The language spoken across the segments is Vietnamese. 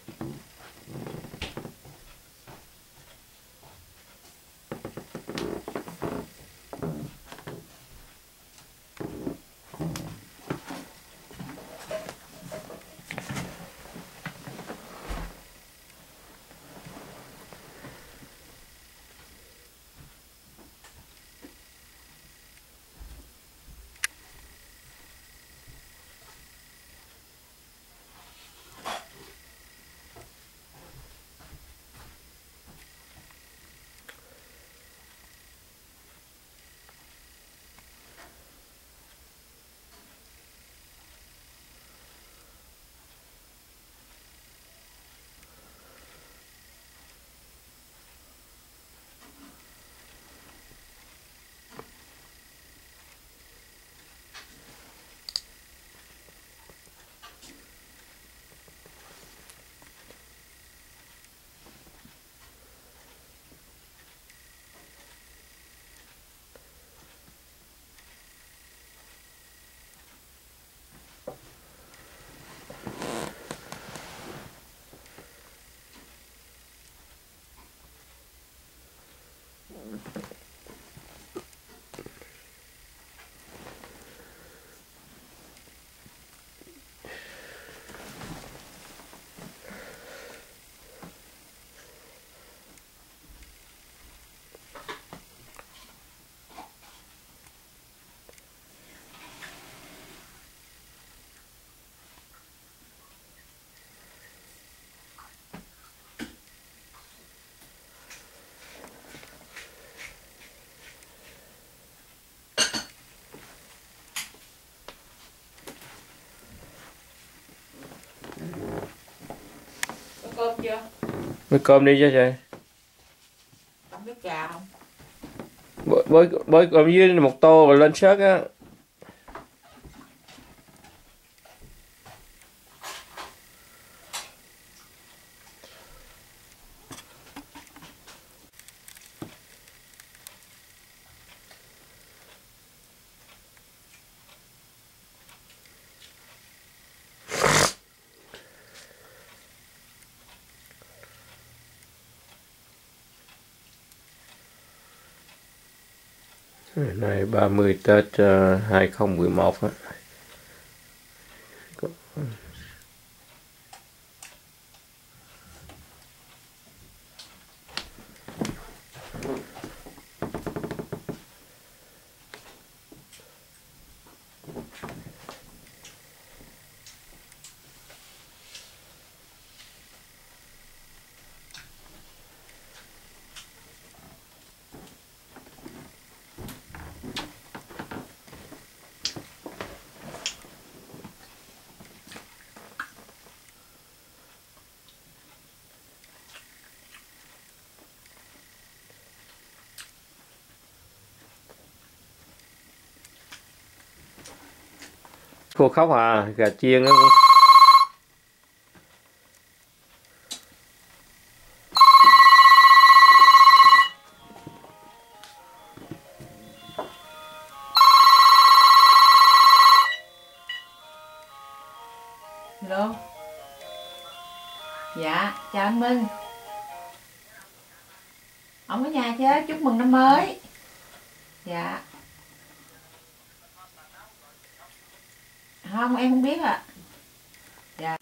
Cơm chưa? Mới cơm đi cho trời. Không biết trà không? Bới cơm dưới một tô rồi lên sớt á. Này 30 Tết 2011 á. Khô khóc à, gà chiên á. Hello. Dạ, chào anh Minh. Ông ở nhà chứ, chúc mừng năm mới. Dạ. Không, em không biết ạ. Dạ.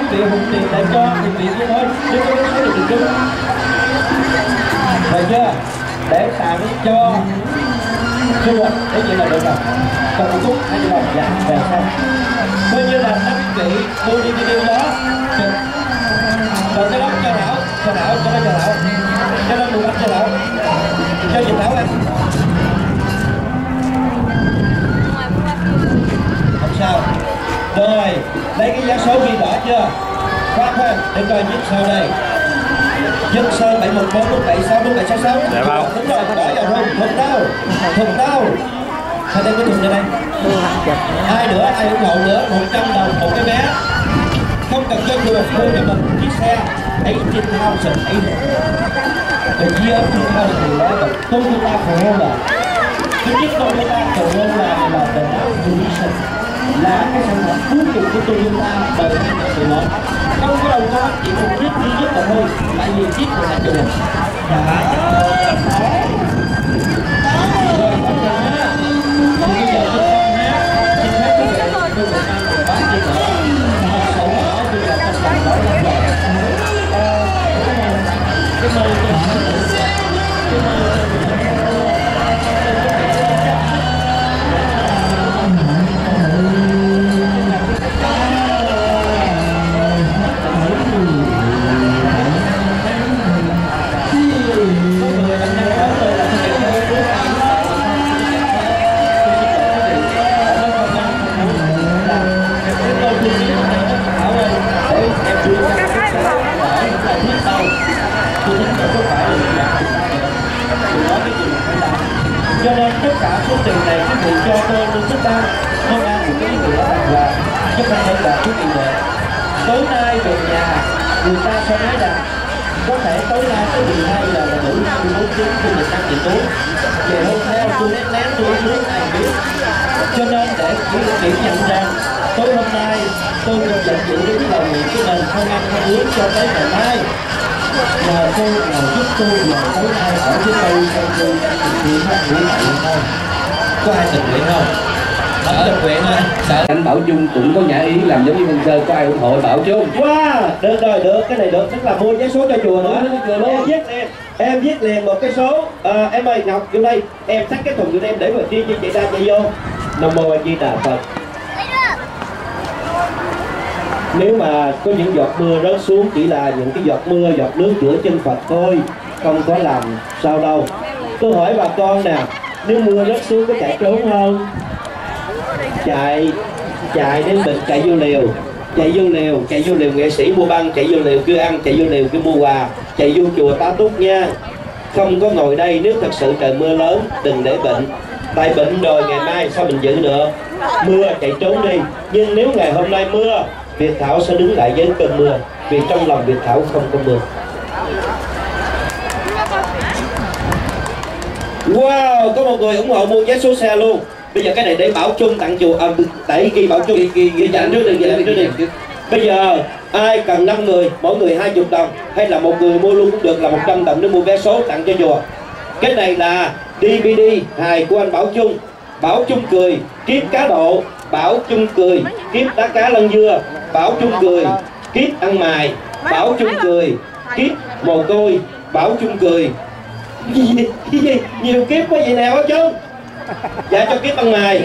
vị hùng tiền để cho thì vị kia thôi, chứ không có số được chung. Được chưa? Để tặng cho chùa, thế vậy là được rồi. Còn một chút hay là dạ về xong. Coi như là 5 vị mua đi video đó. Rồi cái đó cho Thảo, cho nó đủ ăn cho Thảo. Cho chị Thảo ăn. Không sao. Rồi, lấy cái giá số ghi rõ chưa? Khoan, để coi viết sao đây. Dân Sơn 714 476 4766. Dạ vâng. Đúng rồi, bỏ vào thùng tao. Sao đây có thùng đây? Ai nữa, ai ủng hộ nữa, 100 đồng một cái vé. Không cần cho chùa, mua cho mình chiếc xe 18,000 The year of 2011. Toyota Corolla. Cái chiếc Toyota Corolla là the last edition, là cái sản phẩm cuối cùng của Toyota đời 2011. Không có đâu có, chỉ một chiếc duy nhất là thôi, tại vì chiếc của là chùa. Rồi, không được ha. Thì bây giờ tôi không hát, xin phép quý vị, tôi sẽ mang một bát đi nữa. Một sổ nhỏ tôi là tất cả đó là rồi. Cái mời tôi cho nên tất cả số tiền này quý vị cho tôi luôn thích đăng không ăn một cái ý nghĩa rằng là chứ không phải là quý vị nữa. Tối nay về nhà người ta sẽ nói rằng có thể tối nay tới 12 giờ là đủ 24 tiếng tôi được ăn tiền túi về hôm theo tôi lén tôi uống nước ai biết. Cho nên để kiểm nhận rằng tối hôm nay tôi được nhận giữ đến lời nguyện của mình không ăn không uống cho tới ngày mai. Nhờ cô nào giúp tôi vào tối nay ở với tôi trong tôi thực hiện hát nguyện nguyện thôi. Có ai tình nguyện không? Không tình nguyện thôi. Anh Bảo Trung cũng có nhã ý làm giống như Văn Sơ, có ai ủng hộ Bảo Trung? Wow, được rồi, được, cái này được, tức là mua vé số cho chùa nữa. Em viết liền một cái số. Em ơi Ngọc vô đây, em xách cái thùng vô đây em để vào riêng cho chị ra chạy vô. Nam Mô A Di Đà Phật. Nếu mà có những giọt mưa rớt xuống chỉ là những cái giọt mưa, giọt nước rửa chân Phật thôi, không có làm sao đâu. Tôi hỏi bà con nè, nếu mưa rớt xuống có chạy trốn không? Chạy đến bệnh, chạy vô liều nghệ sĩ mua băng, chạy vô liều kêu ăn, chạy vô liều kêu mua quà, chạy vô chùa tá túc nha. Không có ngồi đây, nếu thật sự trời mưa lớn đừng để bệnh. Tại bệnh rồi ngày mai sao mình giữ nữa. Mưa chạy trốn đi. Nhưng nếu ngày hôm nay mưa, Việt Thảo sẽ đứng lại với cơn mưa, vì trong lòng Việt Thảo không có mưa. Wow, có một người ủng hộ mua vé số xe luôn. Bây giờ cái này để Bảo Trung tặng chùa, để ghi Bảo Trung, ghi dặn trước đi. Bây giờ ai cần 5 người, mỗi người 20 đồng, hay là một người mua luôn cũng được, là 100 đồng để mua vé số tặng cho chùa. Cái này là DVD hài của anh Bảo Trung. Bảo Trung cười, kiếp cá độ. Bảo Trung cười, kiếp đá cá lân dưa. Bảo Trung cười, kiếp ăn mài. Bảo Trung cười, kiếp mồ côi. Bảo Trung cười. Gì? Nhiều kiếp quá vậy nào hết chứ. Dạ cho kiếp ăn mài.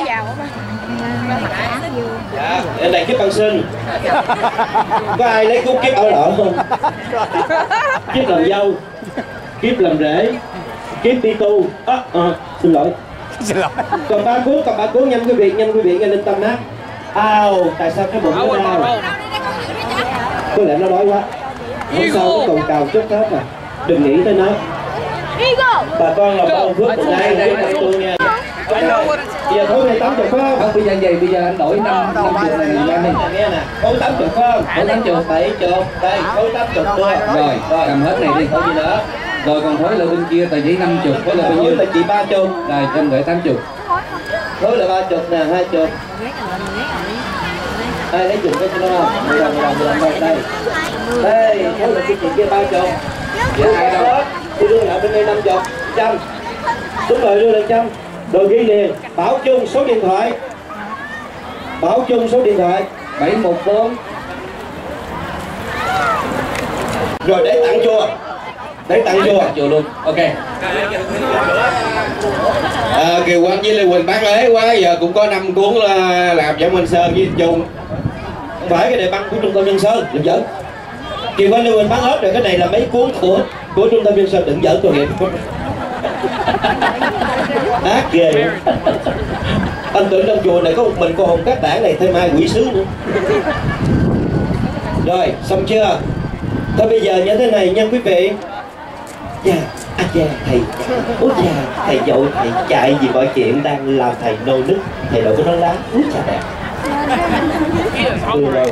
Dạ, ở đây kiếp ăn xin. Có ai lấy cút kiếp ở lợ không? Kiếp làm dâu, kiếp làm rể, kiếp đi tu. Xin lỗi. Còn ba cuốn nhanh quý vị nghe lên tâm hát. Tại sao cái bụng nó đau? Có lẽ nó đói quá. Không sao, nó còn cào chút hết à. Đừng nghĩ tới nó. Bà con là bao phước một ngày để tặng tôi nha. Bây giờ thôi này 80 phải không? Bây giờ vậy, bây giờ anh đổi 50 này ra đi. Nghe nè, thôi 80 phải không? Thôi 80. 70, đây, thôi 80 đưa. Rồi, cầm hết này đi. Thôi gì nữa? Rồi còn thối là bên kia tờ giấy 50, thối là bao nhiêu? Là chị 30. Rồi, em gửi 80. Thối là 30 nè, 20. Đây, lấy chụp cái cho nó không? 10 đồng đây. Đây, thối là cái chị kia 30. Dạ, ai đâu? Tôi đưa lại bên đây 50, 100. Đúng rồi, đưa lại 100. Rồi ghi liền, Bảo Trung số điện thoại. Bảo Trung số điện thoại 714 Rồi để tặng chùa. Để tặng chùa. Chùa luôn. Ok. Kiều Quang với Lê Quỳnh bán ế quá, giờ cũng có 5 cuốn làm Võ Minh Sơn với Trung. Không phải cái đề băng của Trung tâm Nhân Sơn, đừng giỡn. Kiều Quang Lê Quỳnh bán hết rồi, cái này là mấy cuốn của Trung tâm Nhân Sơn, đừng giỡn tội nghiệp. Ác ghê. Anh tưởng trong chùa này có một mình cô Hồng Các Tản này, thêm hai quỷ sứ nữa. Rồi, xong chưa? Thôi bây giờ như thế này nha quý vị. Dạ, anh cha thầy, út cha thầy dội, thầy chạy vì mọi chuyện đang làm thầy nô nức. Thầy đội cái nón lá, út cha đẹp. Rồi.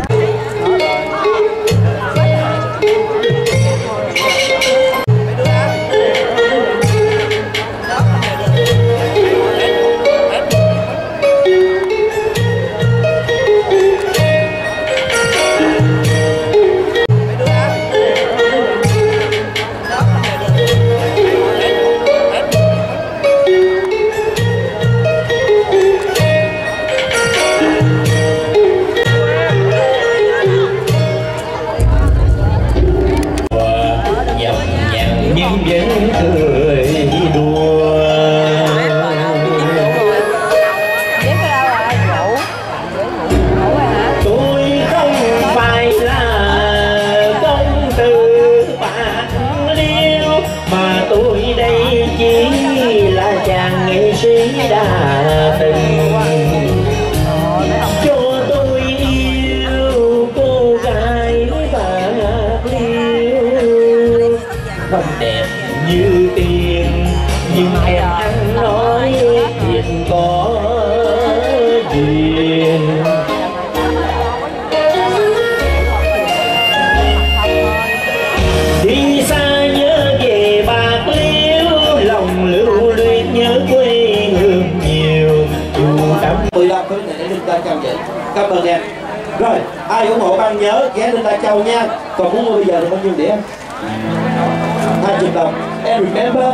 Cảm ơn em. Rồi, ai ủng hộ ban nhớ ghé lên Đa Châu nha. Còn muốn mua bây giờ thì bao nhiêu đĩa? 20 đồng. Em remember.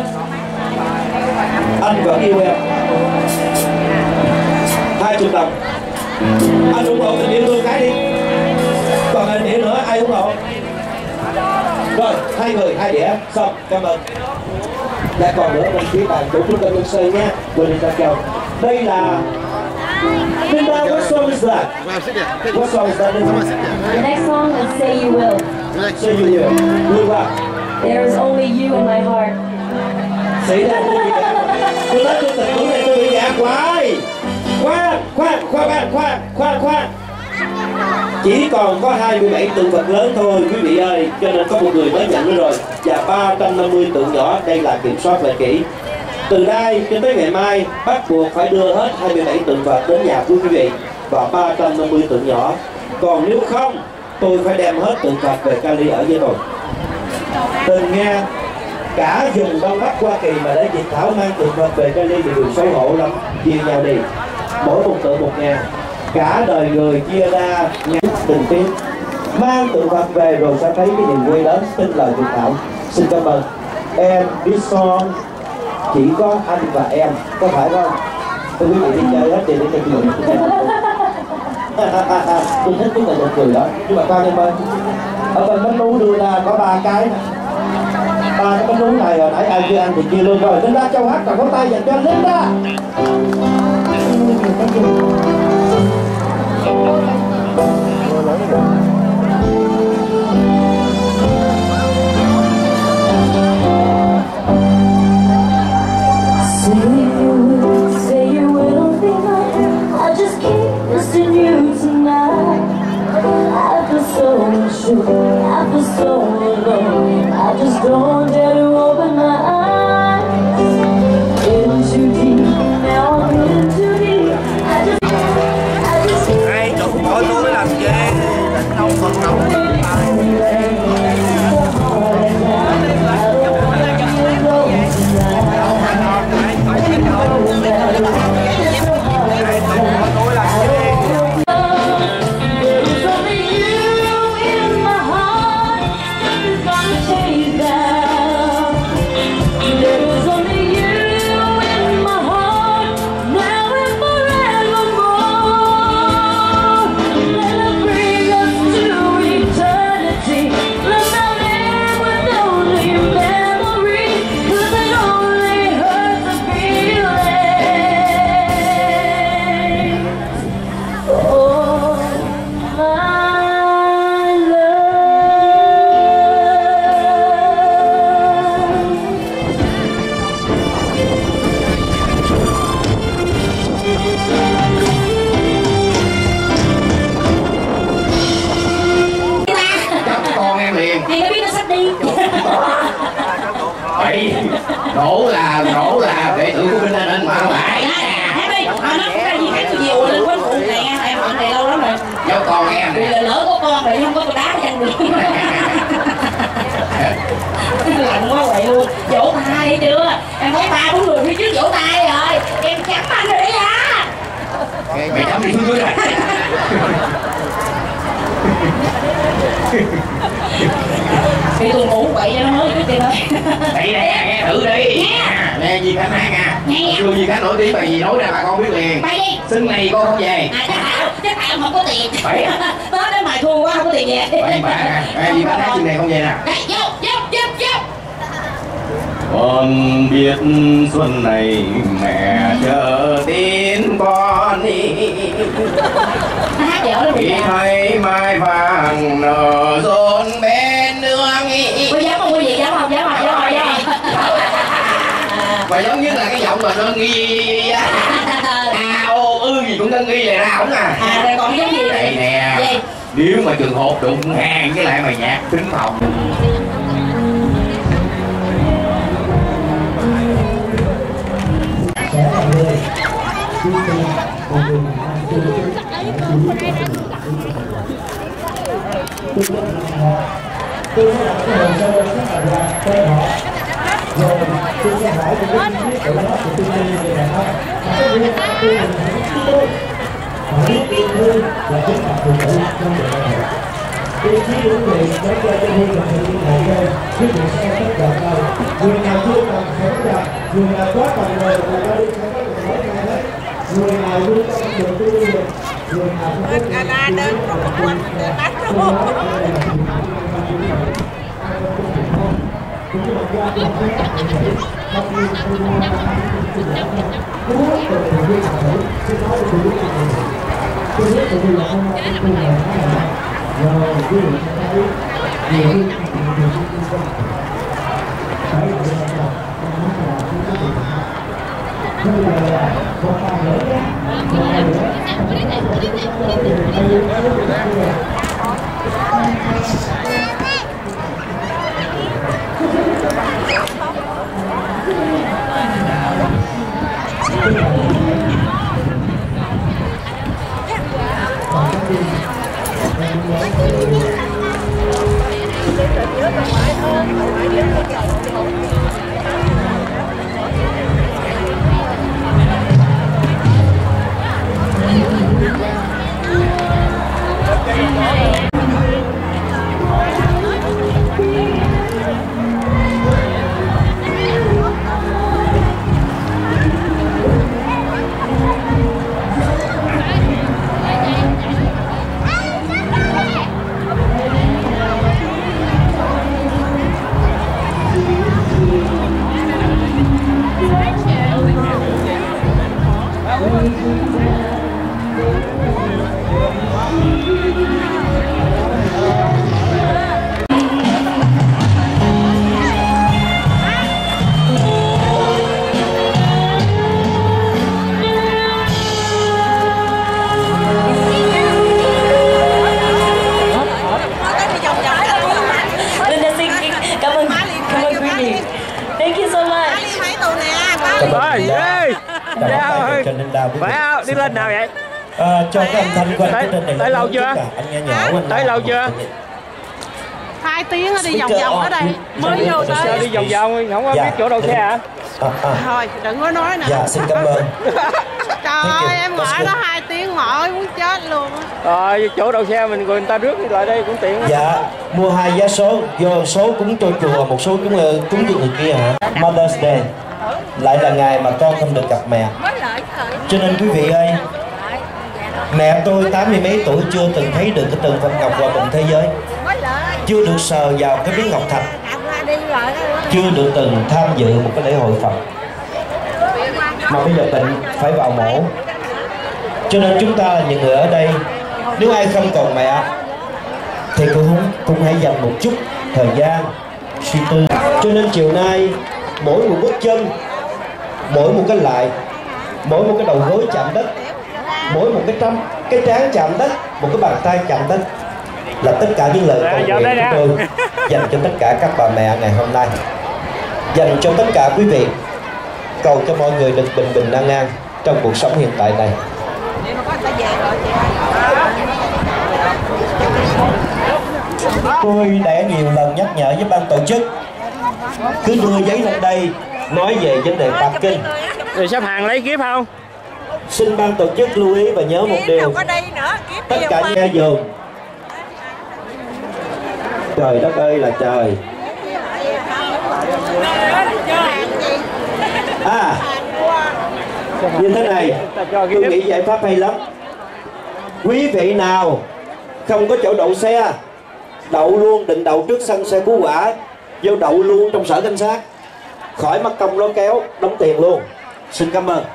Anh vẫn yêu em. 20 đồng. Anh ủng hộ tình yêu thương cái đi. Còn anh đĩa nữa, ai ủng hộ? Rồi, 2 người, 2 đĩa. Xong, cảm ơn. Lại còn nữa bên phía bàn của Trung tâm Nhân Sơn nha. Quên đi Đa Châu. Đây là Linda, what song is that? What song is that, Linda? The next song is Say You Will. Say You Will. Linda. There is only you in my heart. Xảy ra tôi nói tôi tình huống này tôi bị gạt hoài. Khoan. Chỉ còn có 27 tượng vật lớn thôi quý vị ơi, cho nên có một người mới nhận nữa rồi. Và 350 tượng nhỏ, đây là kiểm soát lại kỹ. Từ đây cho tới ngày mai bắt buộc phải đưa hết 27 tượng vật đến nhà của quý vị và 350 tượng nhỏ. Còn nếu không, tôi phải đem hết tượng vật về Cali ở với tôi. Tình nghe cả vùng Đông Bắc Hoa Kỳ mà để dịch thảo mang tượng vật về Cali thì đừng xấu hổ lắm. Chia nhau đi, mỗi một tượng 1.000. Cả đời người chia ra ngắn tình tiết. Mang tượng vật về rồi sẽ thấy cái niềm vui lớn. Tin lời dịch thảo. Xin cảm ơn em. This song chỉ có anh và em, có phải không? Tôi quý vị đi chơi hết thì để tôi cười. Tôi thích cái nụ cười đó. Nhưng mà khoan em ơi, ở bên bánh nú đưa ra có 3 cái. 3 cái bánh nú này hồi nãy ai kia ăn thì chia luôn rồi. Linda Châu hát, còn có tay dành cho Linda. Say you will be mine. I just keep missing you tonight. I feel so unsure, I feel so alone. I just don't dare to open my eyes. In too deep, now I'm in too deep. I just Ai chụp hỏi tôi mới làm gì? Đánh đâu phần đâu. rỗ là đệ tử của Vinh Anh anh mà mãi. Hát đi, nó cũng ra gì hát tôi nhiều lên quên phụ nè, em hỏi này lâu lắm rồi. Cho con em Vì là lỡ có con rồi không có tôi đá cho anh được. Lạnh quá vậy luôn. Vỗ tay thấy chưa? Em có 3-4 người phía trước vỗ tay rồi. Em chấm anh rồi đấy hả? Mày chấm đi xuống dưới này. Thì tôi ngủ vậy cho nó mới cái tiền thôi. Đây nè, nghe thử đi. Nè Duy Khánh hát nha. Chưa Duy Khánh nổi tiếng bài gì nói ra bà con biết liền. Bay đi. Xưng này con không về. Chắc tại em không có tiền. Bảy. Tết đến mày thua quá không có tiền về. Bảy bà. Duy Khánh hát xưng này không về nè. Vô. Con biết xuân này mẹ chờ tin con đi. Hát dở lắm. Khi thấy mai vàng nở rộn bên nương. Quý dám không quý vị dám không? Và giống như là cái giọng mà nó nghi ô ư gì cũng nó nghi lại ra không à. Rồi còn giống gì đây nè. Gì? Nếu mà trường hợp đụng hàng với lại bài nhạc tính phòng. Tôi sẽ đặt cái hồ sơ các bạn là tên họ, rồi tôi sẽ hỏi về cái chi tiết của nó của tôi về đàn ông. Và cái việc tôi là tôi hỏi yêu thương là chính là phụ nữ trong đời này. Tôi chỉ đúng người nói cho tôi là sự liên hệ thôi, chứ đừng xem tất cả đâu. Người nào chưa cần phải gặp, người nào quá cần rồi người ta đi không có được hỏi ai hết. Người nào luôn có được tôi được, người nào không có được tôi Phải đi lên nào vậy? Cho cái âm thanh của anh trên này tới lâu chưa? Anh nghe nhỏ anh tới lâu chưa? 2 tiếng đi vòng vòng ở đây mới vô tới. Sao đi vòng vòng không có biết chỗ đậu xe hả? Thôi đừng có nói nữa. Dạ xin cảm ơn. Trời ơi em ngồi đó 2 tiếng mỏi muốn chết luôn á. Rồi chỗ đậu xe mình người ta rước đi lại đây cũng tiện. Dạ mua 2 vé số, vô số cúng cho chùa, một số cúng cho người kia hả? Mother's Day lại là ngày mà con không được gặp mẹ. Cho nên quý vị ơi, mẹ tôi 80 mấy tuổi chưa từng thấy được cái tượng Phật Ngọc Hòa Bình thế giới, chưa được sờ vào cái miếng ngọc thạch, chưa được từng tham dự một cái lễ hội Phật, mà bây giờ bệnh phải vào mổ. Cho nên chúng ta là những người ở đây, nếu ai không còn mẹ thì cũng hãy dành một chút thời gian suy tư. Cho nên chiều nay mỗi một bước chân, mỗi một cái lại, mỗi một cái đầu gối chạm đất, mỗi một cái trán chạm đất, một cái bàn tay chạm đất, là tất cả những lời cầu nguyện của tôi dành cho tất cả các bà mẹ ngày hôm nay, dành cho tất cả quý vị. cầu cho mọi người được bình bình an an trong cuộc sống hiện tại này. Tôi đã nhiều lần nhắc nhở với ban tổ chức cứ đưa giấy lên đây nói về vấn đề tụng kinh. Rồi sắp hàng lấy kiếp không? Xin ban tổ chức lưu ý và nhớ một điều, tất cả nghe giường. Trời đất ơi là trời. Như thế này, tôi nghĩ giải pháp hay lắm. Quý vị nào không có chỗ đậu xe, đậu luôn, định đậu trước sân xe Cứu Hỏa, vô đậu luôn trong sở cảnh sát, khỏi mất công lôi kéo, đóng tiền luôn. Xin cảm ơn.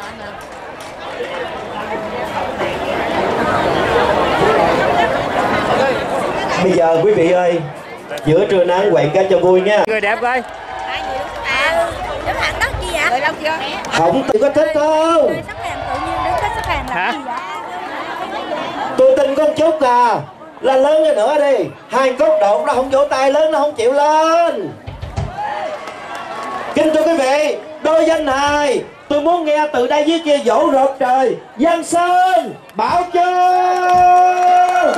Bây giờ quý vị ơi, giữa trưa nắng quẹt cái cho vui nha. Người đẹp coi. Sắp hàng đất gì vậy? Đâu chưa? Không, tôi có thích không? Sắp hàng tự nhiên đứng có sắp hàng là gì vậy? Tôi tin con chút à, là lớn hơn nữa đi. Hai cốt đột nó không vỗ tay lớn, nó không chịu lên. Kính thưa quý vị, đôi danh hài, tôi muốn nghe từ đây dưới kia vỗ rộp trời. Giang Sơn, Bảo Châu.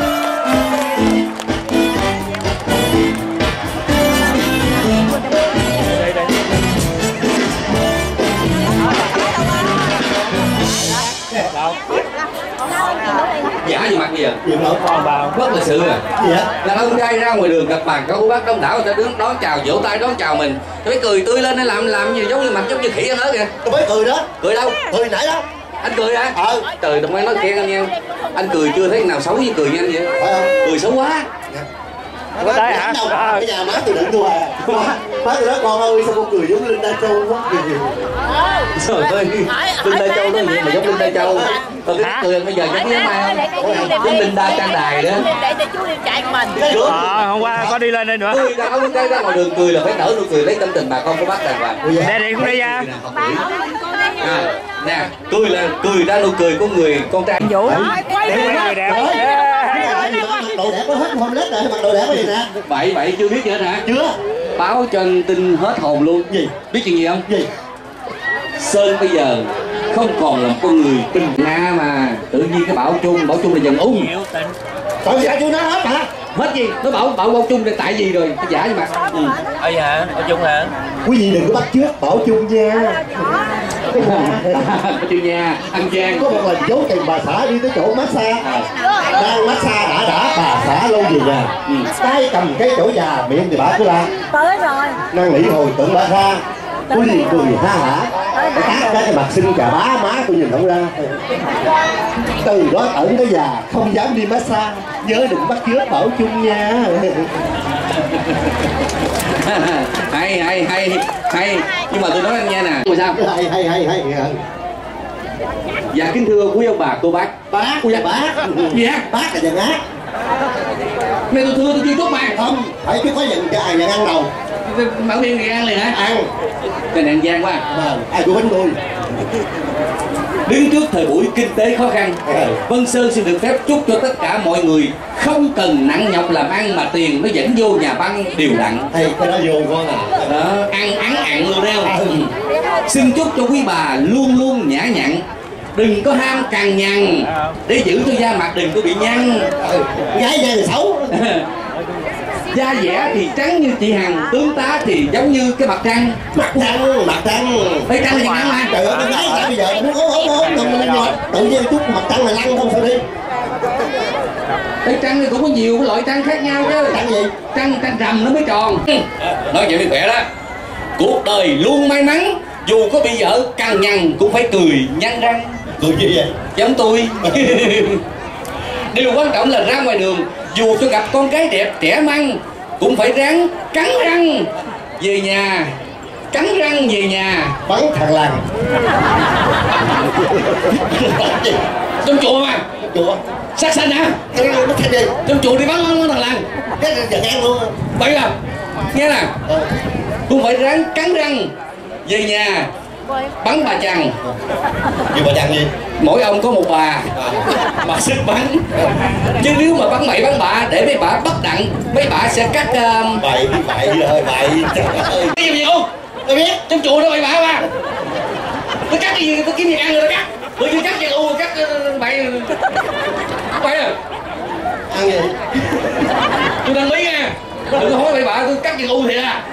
Giả gì mặt gì à? Gì nữa? Còn vào. Bất lịch sự à? Gì á? Đàn ông trai ra ngoài đường gặp bàn có bác đông đảo, người ta đứng đón chào, vỗ tay đón chào mình, phải cười tươi lên, hay làm gì giống như mặt giống như khỉ nó kìa. Tôi mới cười đó. Cười đâu? Cười nãy đó. Anh cười hả? Trời, đừng nói khen anh nha. Anh cười chưa thấy nào xấu như cười như anh vậy. Cười xấu quá. Có tay hả? Cái nhà má tôi định tôi à. Má tôi nói con ơi sao con cười giống Linh Đa Châu quá. Trời ơi, Linh Đa Châu nói gì mà giống Linh Đa Châu. Còn cái cười bây giờ giống như mai không? Giống Linh Đa Trang Đài đó. Để chú đi chạy mình. Hôm qua có đi lên đây nữa. Cười đàn ông trai ra ngoài đường cười là phải nở nụ cười lấy tâm tình bà con có bác đàng hoàng. Nè đi cũng đi ra. Nè, cười ra nụ cười của người con trai. Vũ. Người đẹp. Đồ đẹp có hết hôm lết rồi, mặc đồ đẹp cái gì nè. Bậy chưa biết gì hết hả? Chưa. Báo cho anh tin hết hồn luôn. Gì? Biết chuyện gì không? Gì? Sơn bây giờ không còn là một con người bình nga mà tự nhiên cái Bảo Trung là dần ung. Tại sao chú nói hết hả? Hết gì? Nó Bảo Trung là tại gì rồi? Cái giả gì mà. Ơi hả? Bảo Trung hả? Quý vị đừng có bắt chước Bảo Trung nha. Bảo Trung nha, ăn gian. Có một lần giấu tiền bà xã đi tới chỗ massage. Đang massage đã bà xã lâu về nhà. Tay cầm cái chỗ già, miệng thì bà cứ la. Tới rồi. Năng nỉ hồi tưởng bà ra. Tôi liền cười ha hả. Cái mặt xinh chà bá má tôi nhìn không ra. Từ đó ẩn tới già không dám đi massage. Nhớ đừng bắt chước Bảo Trung nha. hay. Nhưng mà tôi nói anh nghe nè. Mà sao? Hay. Dạ kính thưa quý ông bà cô bác. Bác. Gì hả? Bác là dần ác. Mẹ tôi thưa tôi chưa chốt mà. Không, phải chứ có dần cho ai dần ăn đầu. Bảo Viên thì ăn liền hả? Ăn. Cái này ăn gian quá. Ai của bánh tôi. Đứng trước thời buổi kinh tế khó khăn, Vân Sơn xin được phép chúc cho tất cả mọi người không cần nặng nhọc làm ăn mà tiền nó dẫn vô nhà băng đều đặn. Hay cái đó vô con à. Đó, ăn ặn luôn đeo. Xin chúc cho quý bà luôn luôn nhã nhặn, đừng có ham cằn nhằn để giữ cho da mặt đừng có bị nhăn. Gái da thì xấu. Da dẻ thì trắng như chị Hằng, tướng tá thì giống như cái mặt trăng. Mặt trăng. Phải trăng là trăng mà. Trời ơi, con gái bây giờ muốn ốm tự nhiên chút mặt trăng là lăn không sao đi. Cái trăng thì cũng có nhiều cái loại trăng khác nhau chứ. Trăng gì? Trăng rằm nó mới tròn. Nói vậy mới khỏe đó. Cuộc đời luôn may mắn, dù có bị vợ cằn nhằn cũng phải cười nhăn răng. Cười gì vậy? Giống tôi. Điều quan trọng là ra ngoài đường, dù cho gặp con gái đẹp trẻ măng cũng phải ráng cắn răng về nhà. Cắn răng về nhà. Bắn thằng lằn. Trong chùa mà. Chùa sát sanh hả? Trong chùa đi bắn thằng lằn. Cái giờ ăn luôn. Vậy à? Nghe nè, cũng phải ráng cắn răng về nhà bắn bà chằn. Gì bà chằn gì? Mỗi ông có một bà mà sức bắn. Chứ nếu mà bắn bậy bắn bạ để mấy bà bất đặng, mấy bà sẽ cắt bậy ơi bậy. cái gì không? Tôi biết. Trong chùa đó bậy bạ mà. Tôi cắt cái gì, tôi kiếm gì ăn rồi tôi cắt. Tôi chưa cắt chai u, cắt bậy. Bậy à? Ăn gì? Tôi đang bí nha. Đừng có hỏi bậy bạ, tôi cắt chai u thiệt à.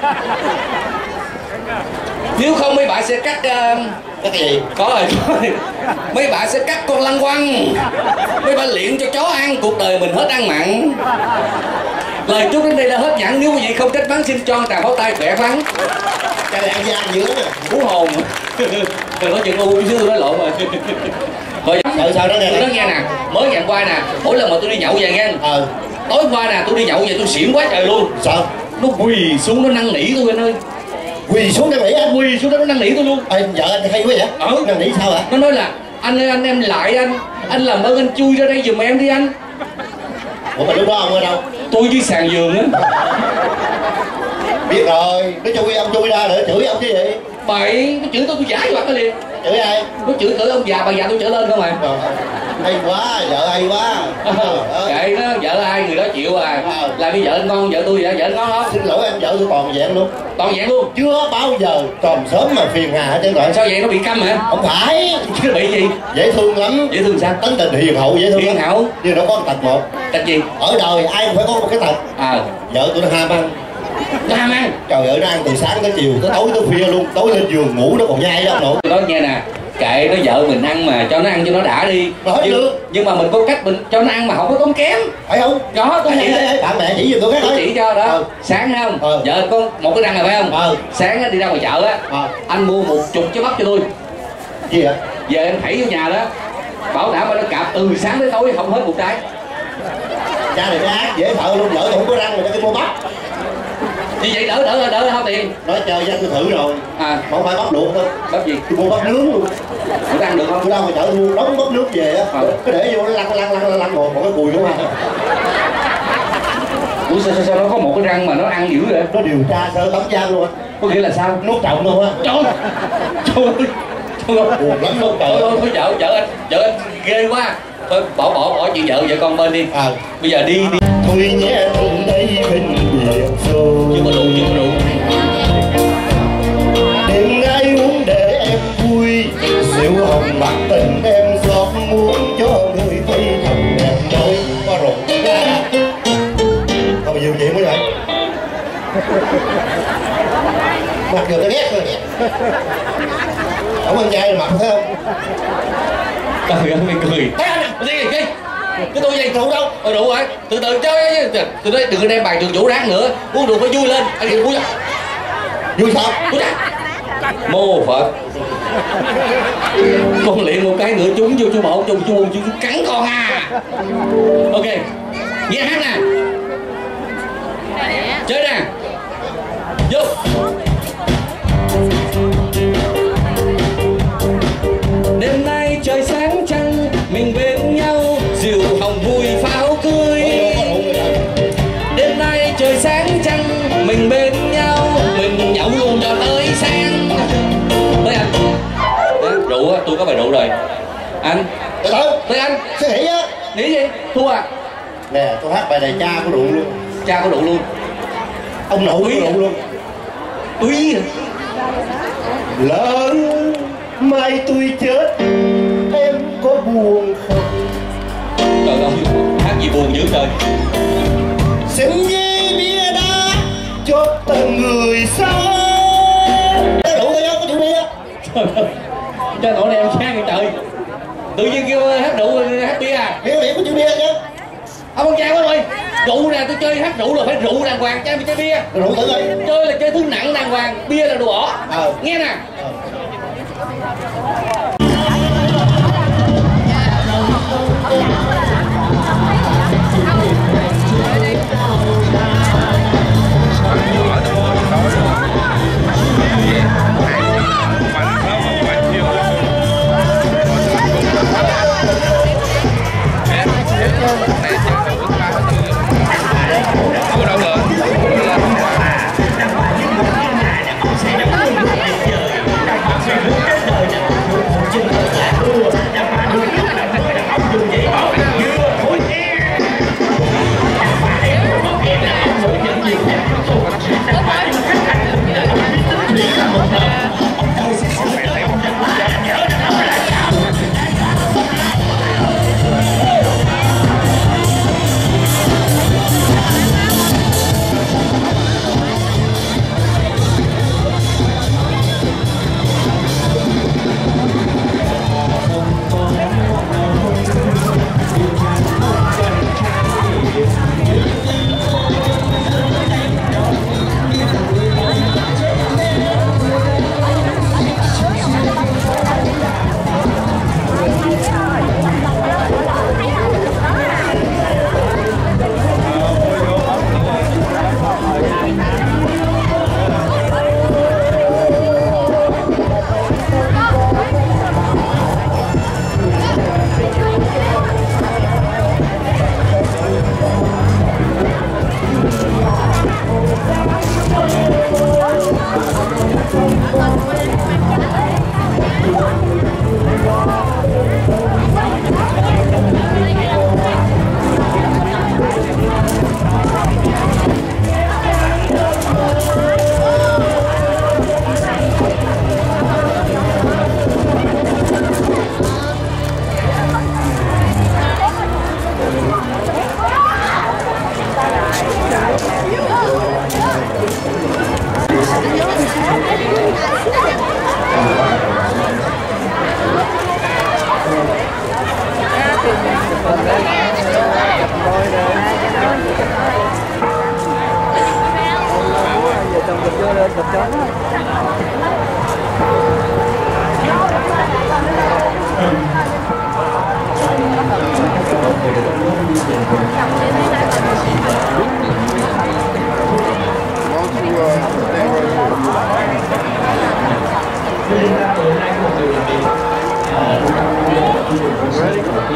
Nếu không mấy bạn sẽ cắt cái gì? Có rồi. Mấy bạn sẽ cắt con lăng quăng. Mấy bạn luyện cho chó ăn, cuộc đời mình hết ăn mặn. Lời chúc đến đây là hết nhẫn. Nếu quý vị không trách mắng xin cho trà pháo tay khỏe khoắn. Cái này ăn da dữ nè. Cú hồn. Đừng nói chuyện ngu chứ tôi nói lộn rồi. Thôi sao đó nghe. Tôi nói nghe nè, mới ngày qua nè, mỗi lần mà tôi đi nhậu về nghe. Tối qua nè, tôi đi nhậu về tôi xỉn quá trời luôn. Sao? Nó quỳ xuống nó năn nỉ tôi anh ơi. Quỳ xuống năn nỉ á? Quỳ xuống đó nó năn nỉ tôi luôn. Vợ anh hay quá vậy? Năn nỉ sao hả? Nó nói là anh ơi anh em lại anh làm ơn anh chui ra đây giùm em đi anh. Ủa mà lúc đó ông ở đâu? Tôi dưới sàn giường á. Biết rồi, nó chui ông chui ra để chửi ông chứ gì? Bậy, nó chửi tôi giải mặt nó liền. Chửi ai? Nó chửi ông già bà già tôi trở lên không à. Hay quá, vợ hay quá. Kệ nó, vợ ai người đó chịu à. Làm như vợ anh ngon, vợ tôi vậy, vợ anh ngon không? Xin lỗi em, vợ tôi toàn vẹn luôn. Toàn vẹn luôn? Chưa bao giờ tròn sớm mà phiền hà hết trơn rồi. Sao vậy, nó bị câm hả? Không phải. Nó bị gì? Dễ thương lắm. Dễ thương sao? Tính tình hiền hậu dễ thương. Hiền hậu? Nhưng nó có một tật một. Tật gì? Ở đời ai cũng phải có một cái tật. Vợ tôi nó ham ăn. Nó ham ăn? Trời ơi, nó ăn từ sáng tới chiều, tới tối tới khuya luôn. Tối lên giường ngủ nó còn nhai đó nội. Tôi nói nghe nè, kệ nó vợ mình ăn mà cho nó ăn cho nó đã đi. Nhưng mà mình có cách mình cho nó ăn mà không có tốn kém. Phải không? Có, tôi chỉ bạn mẹ chỉ giùm tôi cái tôi chỉ cho đó. Sáng không? Vợ có một cái răng này phải không? Sáng đi ra ngoài chợ á, anh mua 10 trái bắp cho tôi. Gì vậy? Về em thảy vô nhà đó, bảo đảm nó cạp từ sáng tới tối không hết một trái. Cha này ác dễ sợ luôn, vợ tôi không có răng mà cho cái mua bắp. Như vậy đỡ hao tiền. Nói chơi cho tôi thử rồi. Không phải bắp luộc thôi. Bắp gì? Tôi mua bắp nướng luôn. Tôi ăn được không? Tôi ra ngoài chợ mua đóng bắp nước về á, cái để vô nó lăn rồi, còn cái cùi đúng không? Ủa sao nó có một cái răng mà nó ăn dữ vậy? Nó điều tra sơ tấm giam luôn á. Có nghĩa là sao? Nuốt trọng luôn á. Trời ơi. Buồn lắm luôn trời. Thôi vợ anh ghê quá. Thôi bỏ chuyện vợ con bên đi. Bây giờ đi. Thôi nhé từ đây bên biển rồi. Chưa có đủ. Đêm nay uống để em vui, rượu hồng bạc tình em giọt muốn cho người thấy thầm đẹp nói có rồi. Không bao nhiêu chuyện mới vậy. Mặc dù tôi ghét rồi. Không ăn chay mặc thấy không? Trời ơi mày cười. Thấy anh à? Gì cái tôi gì rượu đâu? Rượu rồi. Từ từ chơi. Tôi nói đừng có đem bài trường chủ ráng nữa. Uống rượu phải vui lên. Anh vui ra. Vui sao? Vui ra. Mô Phật. Con luyện một cái nữa trúng vô chú bộ chú cắn con à. Ok. Nghe hát nè. Chơi nè. Vô. Đêm nay trời sáng trăng mình bên nhau, rượu hồng vui pháo cưới. Đêm nay trời sáng trăng mình bên nhau, mình nhậu luôn cho tới sáng. Tới anh. Rượu á, tôi có bài rượu rồi. Anh. Tới anh. Sao nghĩ á? Nghĩ gì? Thua à? Nè, tôi hát bài này cha có rượu luôn. Cha có rượu luôn. Ông nội có rượu luôn. Túy à? Lớn mai tôi chết em có buồn không? Trời ơi, hát gì buồn dữ trời. Xem như bia đá cho từng người xa. Cái rượu đây không có chịu bia. Cho nội này em sang vậy trời. Tự nhiên kêu hát rượu hát bia à? Hiểu có chịu bia chứ. Ông con trai quá rồi. Rượu nè, tôi chơi hát rượu là phải rượu đàng hoàng, chơi chơi bia. Rượu thử đi. Chơi là chơi thứ nặng đàng hoàng, bia là đồ bỏ. Nghe nè.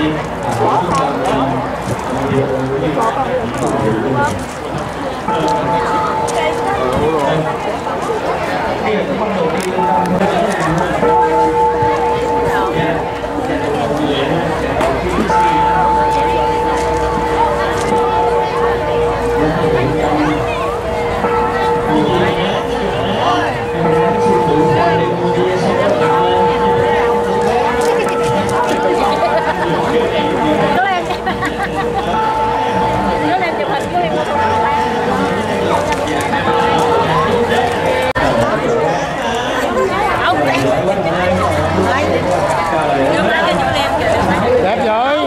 Đẹp rồi.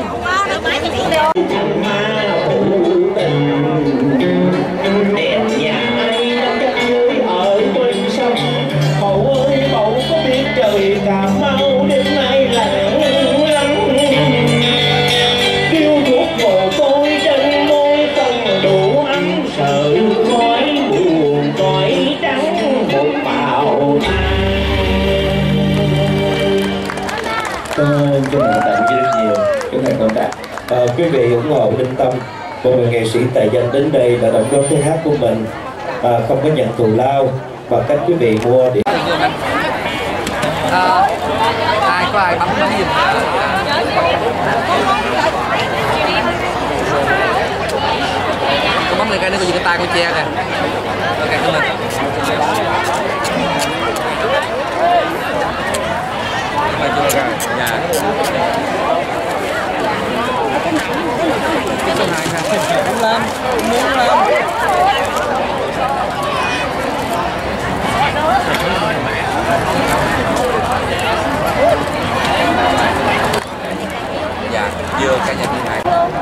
Quý vị ủng hộ Đinh Tâm, một người nghệ sĩ tài danh đến đây đã đóng góp tiếng hát của mình, không có nhận thù lao, và cách quý vị mua để có ai bấm gì con bấm lên cái nó có gì cái tay con che kìa. Ok của mình dạ số 2 ha. Muốn lên. Dạ, vừa cả nhà này.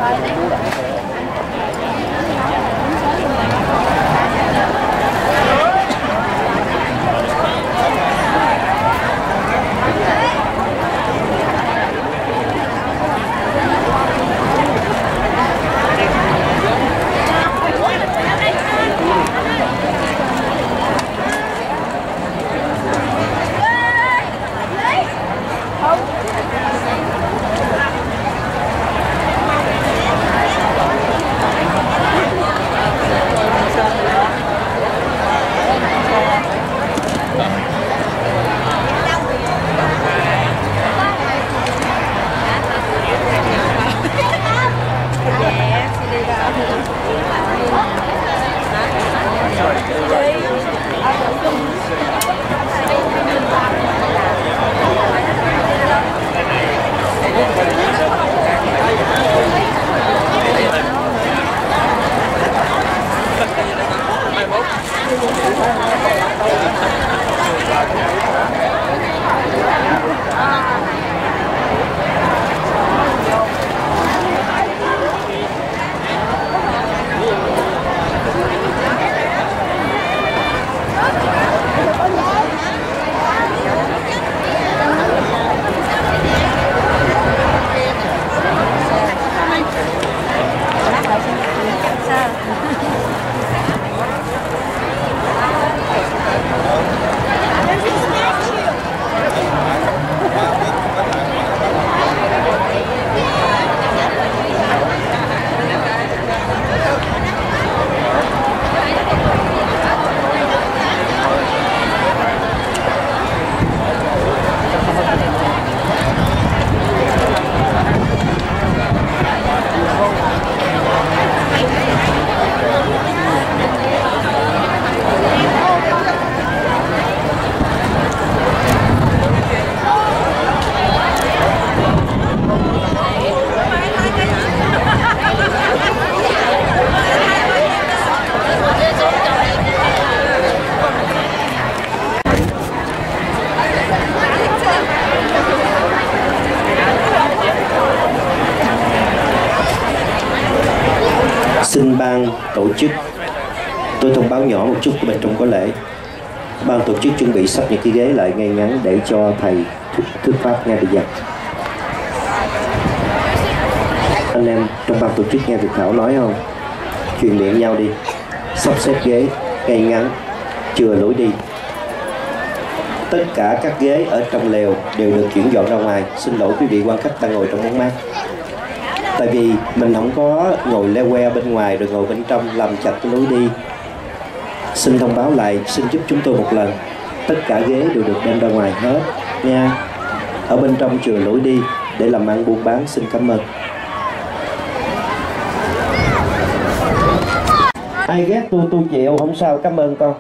Xin ban tổ chức, tôi thông báo nhỏ một chút của bên trong có lễ. Ban tổ chức chuẩn bị sắp những cái ghế lại ngay ngắn để cho thầy thuyết pháp ngay bây giờ. Anh em trong ban tổ chức nghe Việt Thảo nói không? Truyền miệng nhau đi, sắp xếp ghế ngay ngắn, chừa lối đi. Tất cả các ghế ở trong lều đều được chuyển dọn ra ngoài. Xin lỗi quý vị quan khách đang ngồi trong bóng mát. Tại vì mình không có ngồi leo que bên ngoài rồi ngồi bên trong làm chặt cái lối đi. Xin thông báo lại, xin giúp chúng tôi một lần. Tất cả ghế đều được đem ra ngoài hết nha. Ở bên trong chừa lối đi để làm ăn buôn bán. Xin cảm ơn. Ai ghét tôi chịu, không sao, cảm ơn con.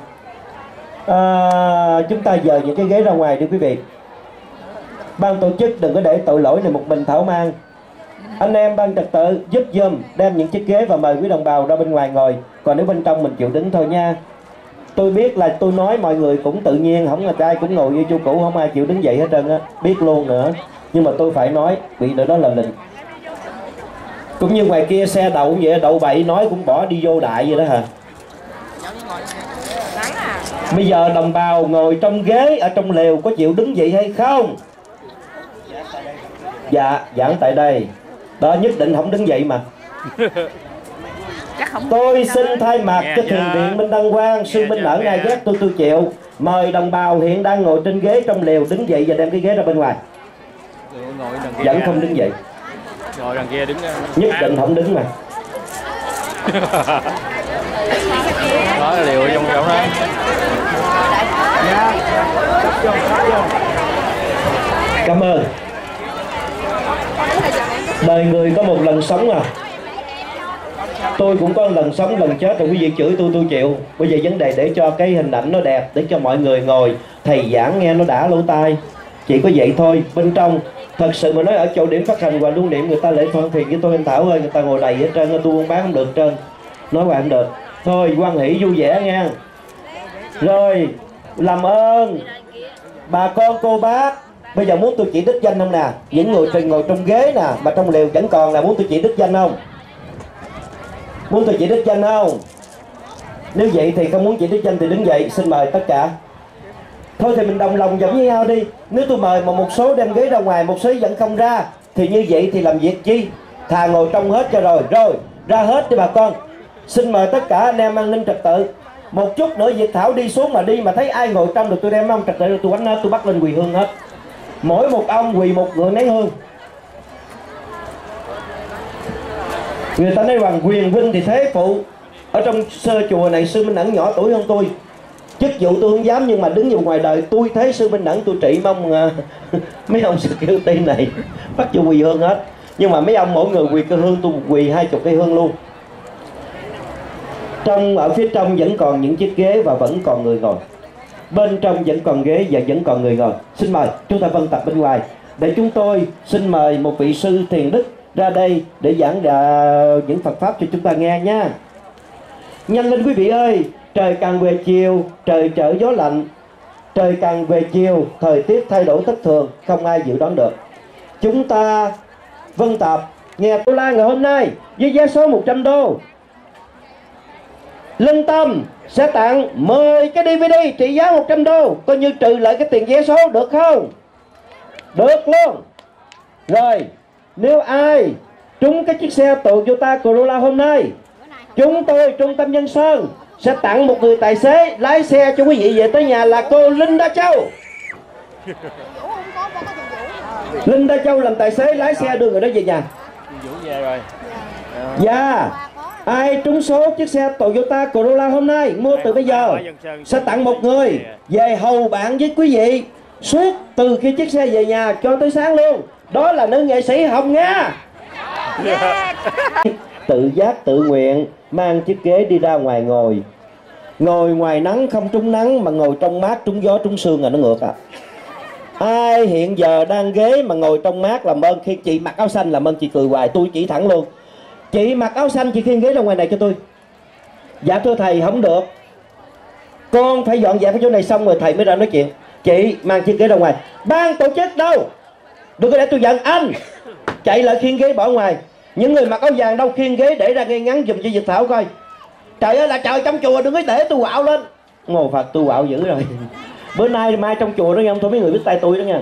Chúng ta dời những cái ghế ra ngoài đi quý vị. Ban tổ chức đừng có để tội lỗi này một mình Thảo mang. Anh em ban trật tự giúp giùm đem những chiếc ghế và mời quý đồng bào ra bên ngoài ngồi. Còn nếu bên trong mình chịu đứng thôi nha. Tôi biết là tôi nói mọi người cũng tự nhiên, không là trai cũng ngồi như chu cũ, không ai chịu đứng dậy hết trơn á, biết luôn nữa. Nhưng mà tôi phải nói, vì đó là lệnh. Cũng như ngoài kia xe đậu vậy, đậu bậy nói cũng bỏ đi vô đại vậy đó hả? Bây giờ đồng bào ngồi trong ghế ở trong lều có chịu đứng dậy hay không? Dạ, giảng tại đây. Đó, nhất định không đứng dậy mà. Tôi xin thay mặt cho thiền viện Minh Đăng Quang, sư Minh Ẩn ai ghét tôi chịu. Mời đồng bào hiện đang ngồi trên ghế trong lều đứng dậy và đem cái ghế ra bên ngoài. Vẫn không đứng dậy. Ngồi đằng kia đứng. Nhất định không đứng mà. Đó là liều trong chỗ đó. Cảm ơn. Đời người có một lần sống à. Tôi cũng có lần sống lần chết rồi, quý vị chửi tôi chịu. Bây giờ vấn đề để cho cái hình ảnh nó đẹp, để cho mọi người ngồi thầy giảng nghe nó đã lỗ tai. Chỉ có vậy thôi. Bên trong thật sự mà nói ở chỗ điểm phát hành và lưu niệm người ta lễ phân thiền với tôi anh Thảo ơi, người ta ngồi đầy hết trơn, tôi buôn bán không được trơn. Nói hoài không được. Thôi hoan hỷ vui vẻ nha. Rồi làm ơn bà con cô bác, bây giờ muốn tôi chỉ đích danh không nè? Những người ngồi trong ghế nè mà trong lều vẫn còn là muốn tôi chỉ đích danh không? Muốn tôi chỉ đích danh không? Nếu vậy thì không muốn chỉ đích danh thì đứng dậy, xin mời tất cả. Thôi thì mình đồng lòng giống với nhau đi. Nếu tôi mời mà một số đem ghế ra ngoài, một số vẫn không ra, thì như vậy thì làm việc chi? Thà ngồi trong hết cho rồi. Rồi ra hết đi bà con. Xin mời tất cả anh em an ninh trật tự. Một chút nữa Việt Thảo đi xuống mà đi mà thấy ai ngồi trong được tôi đem ông trật tự tôi quánh hết, tôi bắt lên quỳ hương hết. Mỗi một ông quỳ một người nén hương. Người ta nói bằng quyền vinh thì thế phụ. Ở trong sơ chùa này sư Minh Ẩn nhỏ tuổi hơn tôi, chức vụ tôi không dám, nhưng mà đứng vào ngoài đời tôi thấy sư Minh Ẩn tôi trị mong mấy ông security này bắt vô quỳ hương hết. Nhưng mà mấy ông mỗi người quỳ cái hương, tôi quỳ 20 cây hương luôn. Ở phía trong vẫn còn những chiếc ghế và vẫn còn người ngồi. Bên trong vẫn còn ghế và vẫn còn người ngồi. Xin mời chúng ta vân tập bên ngoài. Để chúng tôi xin mời một vị sư thiền đức ra đây để giảng những Phật pháp cho chúng ta nghe nha. Nhanh lên quý vị ơi. Trời càng về chiều, trời trở gió lạnh. Trời càng về chiều, thời tiết thay đổi thất thường, không ai dự đoán được. Chúng ta vân tập nghe Tô La ngày hôm nay với giá số 100 đô. Linh Tâm sẽ tặng 10 cái DVD trị giá 100 đô, coi như trừ lại cái tiền vé số, được không? Được luôn. Rồi, nếu ai trúng cái chiếc xe Toyota Corolla hôm nay, chúng tôi Trung tâm Nhân Sơn sẽ tặng một người tài xế lái xe cho quý vị về tới nhà là cô Linda Châu. Linda Châu làm tài xế lái xe đưa người đó về nhà. Dạ. Ai trúng số chiếc xe Toyota Corolla hôm nay mua từ bây giờ sẽ tặng một người về hầu bạn với quý vị suốt từ khi chiếc xe về nhà cho tới sáng luôn. Đó là nữ nghệ sĩ Hồng Nga. Tự giác tự nguyện mang chiếc ghế đi ra ngoài ngồi. Ngồi ngoài nắng không trúng nắng mà ngồi trong mát trúng gió trúng sương là nó ngược à. Ai hiện giờ đang ghế mà ngồi trong mát làm ơn, khi chị mặc áo xanh làm ơn chị cười hoài, tôi chỉ thẳng luôn. Chị mặc áo xanh chị khiêng ghế ra ngoài này cho tôi. Dạ thưa thầy không được, con phải dọn dẹp cái chỗ này xong rồi thầy mới ra nói chuyện. Chị mang chiếc ghế ra ngoài. Ban tổ chức đâu, đừng có để tôi giận anh. Chạy lại khiêng ghế bỏ ngoài. Những người mặc áo vàng đâu, khiêng ghế để ra ngay ngắn giùm cho Việt Thảo coi. Trời ơi là trời, trong chùa đừng có để tôi quạo lên. Ngồi Phật tôi quạo dữ rồi. Bữa nay mai trong chùa đó nha, thôi mấy người biết tay tôi đó nha.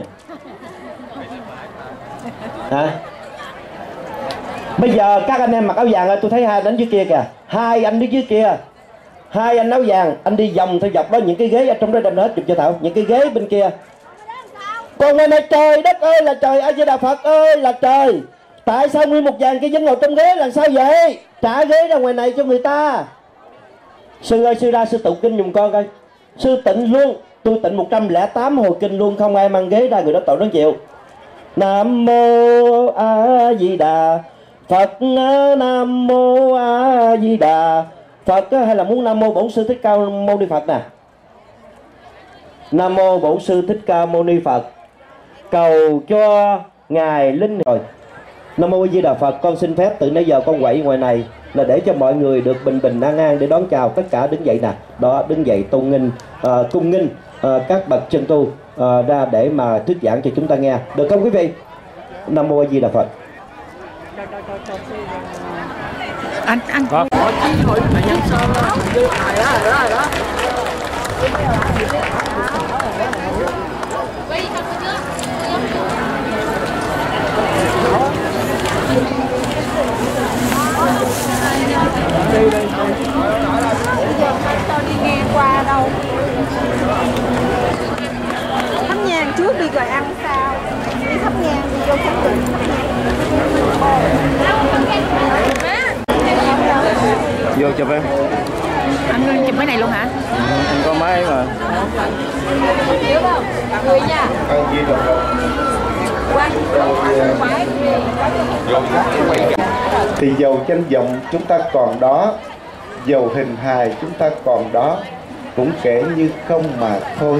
Hả? Bây giờ các anh em mặc áo vàng ơi, tôi thấy hai anh dưới kia kìa. Hai anh đứng dưới kia. Hai anh áo vàng, anh đi vòng theo dọc đó, những cái ghế ở trong đó đem hết chụp cho Thảo. Những cái ghế bên kia. Còn ngoài này trời đất ơi là trời, A Di Đà Phật ơi là trời. Tại sao nguyên một dàn kia vẫn ngồi trong ghế, làm sao vậy? Trả ghế ra ngoài này cho người ta. Sư ơi, sư ra sư tụng kinh giùm con coi. Sư tịnh luôn, tôi tịnh 108 hồi kinh luôn, không ai mang ghế ra, người đó tội nó chịu. Nam mô A Di Đà Phật, Nam mô A Di Đà Phật, hay là muốn Nam mô Bổn Sư Thích Ca Mâu Ni Phật nè? Nam mô Bổn Sư Thích Ca Mâu Ni Phật, cầu cho ngài linh rồi. Nam mô A Di Đà Phật. Con xin phép từ nãy giờ con quậy ngoài này là để cho mọi người được bình bình an an để đón chào tất cả. Đứng dậy nè, đó, đứng dậy tôn nghinh, cung nghinh các bậc chân tu ra để mà thuyết giảng cho chúng ta nghe, được không quý vị? Nam mô A Di Đà Phật. Anh có chí hội mà nhân sơn đưa bài đó. Tôi đi nghe qua đâu. Thắp nhang trước đi rồi ăn sao? Đi thắp nhang đi vô thắp đường. vô chụp em. Anh chụp cái này luôn hả? Anh có máy mà. Người nha. Thì dầu danh vọng chúng ta còn đó, dầu hình hài chúng ta còn đó, cũng kể như không mà thôi.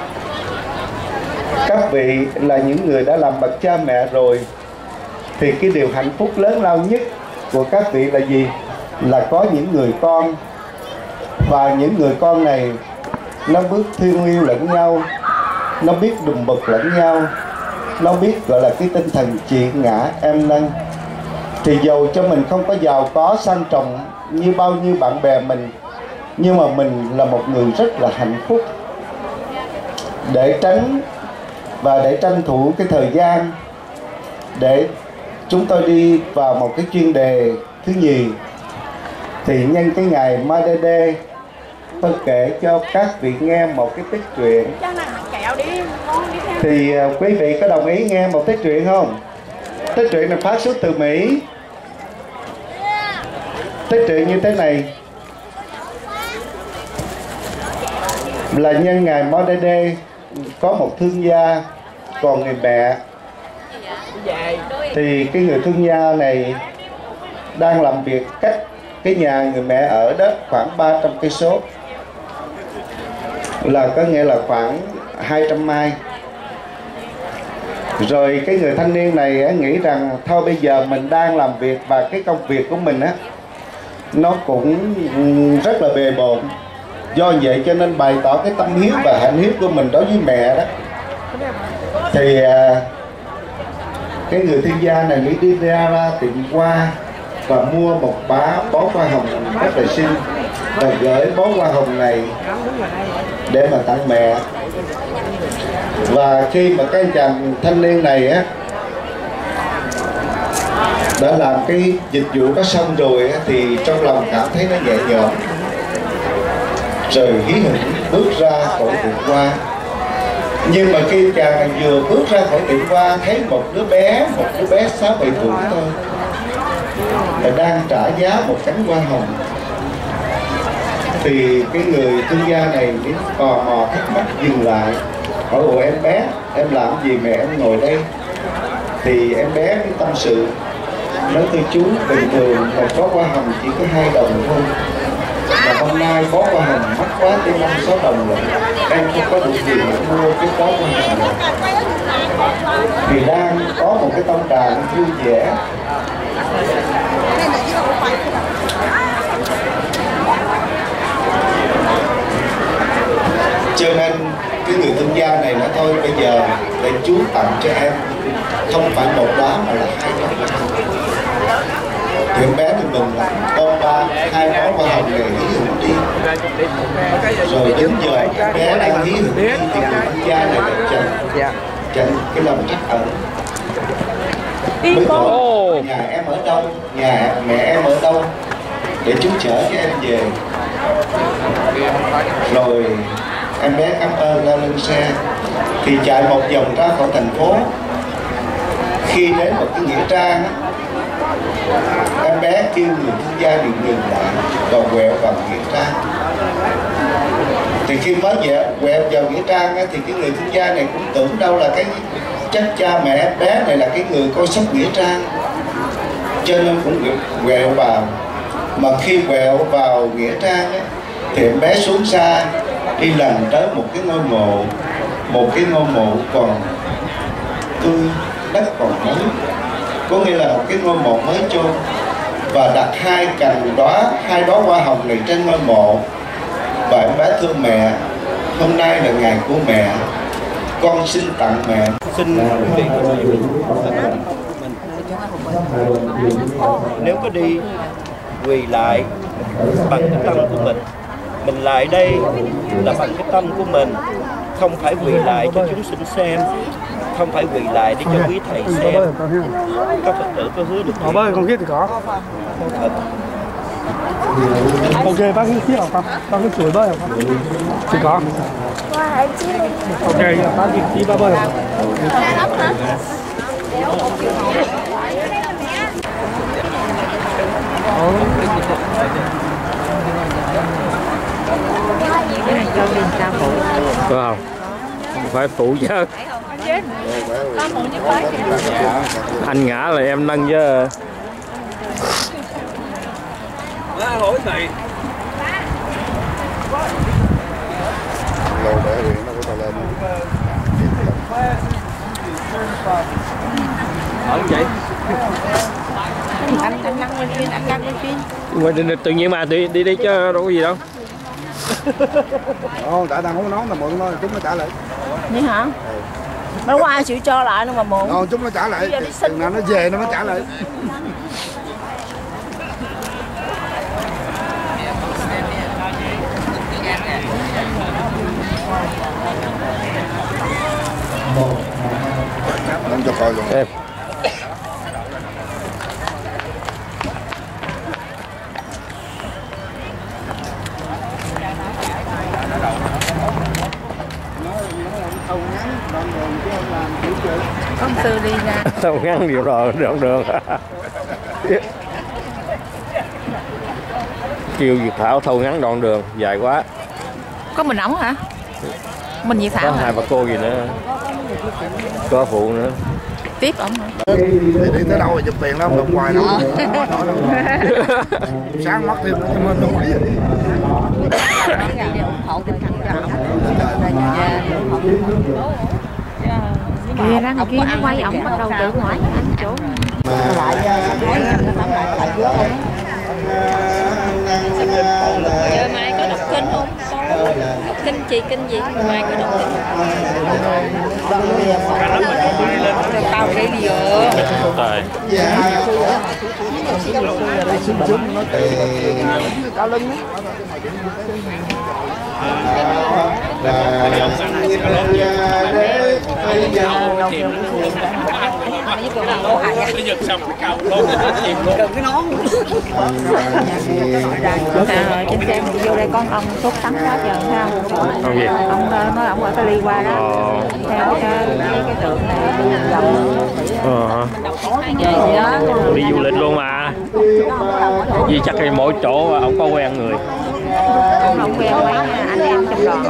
Các vị là những người đã làm bậc cha mẹ rồi, thì cái điều hạnh phúc lớn lao nhất của các vị là gì? Là có những người con, và những người con này nó biết thương yêu lẫn nhau, nó biết đùm bực lẫn nhau, nó biết gọi là cái tinh thần chị ngã em nâng. Thì dầu cho mình không có giàu có sang trọng như bao nhiêu bạn bè mình, nhưng mà mình là một người rất là hạnh phúc. Để tránh và để tranh thủ cái thời gian để chúng tôi đi vào một cái chuyên đề thứ nhì, thì nhân cái ngày Ma-đê-đê, tôi kể cho các vị nghe một cái tích truyện. Thì quý vị có đồng ý nghe một tích truyện không? Tích truyện này phát xuất từ Mỹ. Tích truyện như thế này là nhân ngày Ma-đê-đê, có một thương gia còn người mẹ. Thì cái người thương gia này đang làm việc cách cái nhà người mẹ ở đó khoảng 300 cây số, là có nghĩa là khoảng 200 mai. Rồi cái người thanh niên này nghĩ rằng thôi bây giờ mình đang làm việc và cái công việc của mình nó cũng rất là bề bộn, do vậy cho nên bày tỏ cái tâm hiếu và hạnh hiếu của mình đối với mẹ đó. Thì cái người thương gia này nghĩ đi ra tiệm hoa và mua một bó hoa hồng rất là xinh, và gửi bó hoa hồng này để mà tặng mẹ. Và khi mà cái chàng thanh niên này đã làm cái dịch vụ đó xong rồi thì trong lòng cảm thấy nó nhẹ nhõm, rồi hí hửng bước ra khỏi tiệm hoa. Nhưng mà khi chàng này vừa bước ra khỏi tiệm hoa, thấy một đứa bé 6-7 tuổi thôi là đang trả giá một cánh hoa hồng. Thì cái người thương gia này tò mò thắc mắc dừng lại hỏi: ủa em bé, em làm gì mẹ em ngồi đây? Thì em bé cái tâm sự nói: thưa chú, bình thường một bó hoa hồng chỉ có 2 đồng thôi, mà hôm nay bó hoa hồng mắc quá tới 5-6 đồng rồi, em không có đủ tiền để mua cái bó hoa hồng này. Thì đang có một cái tông đàn vui vẻ, cho nên cái người thương gia này nói: thôi bây giờ để chú tặng cho em không phải một đóa mà là 2 đóa. Thì em bé thì mừng là ôm 2 bó hoa hồng này hí hửng đi. Rồi đến giờ em bé đang hí hửng đi thì người thương gia này lại chặn cái lòng trắc ẩn. Mới hỏi: nhà em ở đâu, nhà mẹ em ở đâu, để chú chở cho em về. Rồi em bé cảm ơn ra lên xe, thì chạy một vòng ra khỏi thành phố. Khi đến một cái nghĩa trang Em bé kêu người thương gia điện dừng lại và quẹo vào nghĩa trang. Thì khi mới quẹo vào nghĩa trang thì cái người thương gia này cũng tưởng đâu là cái chắc cha mẹ em bé này là cái người coi sóc nghĩa trang, cho nên cũng quẹo vào. Mà khi quẹo vào nghĩa trang ấy, thì em bé xuống xa đi lần tới một cái ngôi mộ còn tươi, đất còn mới, có nghĩa là một cái ngôi mộ mới chôn, và đặt hai đóa hoa hồng này trên ngôi mộ. Và em bé thưa mẹ, hôm nay là ngày của mẹ, con xin tặng mẹ. Xin nếu có đi quỳ lại bằng cái tâm của mình lại đây là bằng cái tâm của mình, không phải quỳ lại cho chúng sinh xem, không phải quỳ lại để cho quý thầy xem. Các Phật tử có hứa được không? Bơi con biết thì có. Ok, bác biết không? Bác cái chuỗi bơi không? Thì có. Ok, bác đi bác bơi không? Có không? Phải phụ chứ. Anh ngã là em nâng chứ. Hỏi thầy. Lâu để huyện nó có lên. Hỏi vậy. Anh năng lên phim, anh năng lên phim. Tự nhiên mà đi chứ đâu có gì đâu. Đã đang không nói là mượn nó chúng nó trả lại. Vậy hả? Nó có ai chịu cho lại đâu mà mượn. Chúng nó trả lại. Chừng nào nó về nó mới trả lại. Làm cho coi luôn. Em. Con sư đi ra. Thâu ngắn điều rồi đoạn đường. Kêu Việt Thảo thâu ngắn đoạn đường dài quá. Có mình ổng hả? Mình Việt Thảo có hả? hai bà cô gì nữa, có phụ nữa. Tiếp ổng hả? Đi tới đâu rồi chụp tiền lắm, đụng hoài đâu. Sáng mất thêm nữa cho mình đồng ý. Kìa ra ngoài kia nó quay ổng bắt đầu tự ngoại anh chỗ. Giờ mai có đọc kinh không? Đọc kinh chị kinh gì? Mai có đọc kinh. Tao cái gì vậy? Rồi. Cao lưng cái nón. Trên xe mình vô đây con ông sốt tắn quá giờ sao? Ông gì? Ông nói ông gọi cái ly qua đó. Theo cái tượng này đi du lịch luôn mà. Vì chắc là mỗi chỗ ông có quen người. Ông quen mấy anh em trong đoàn.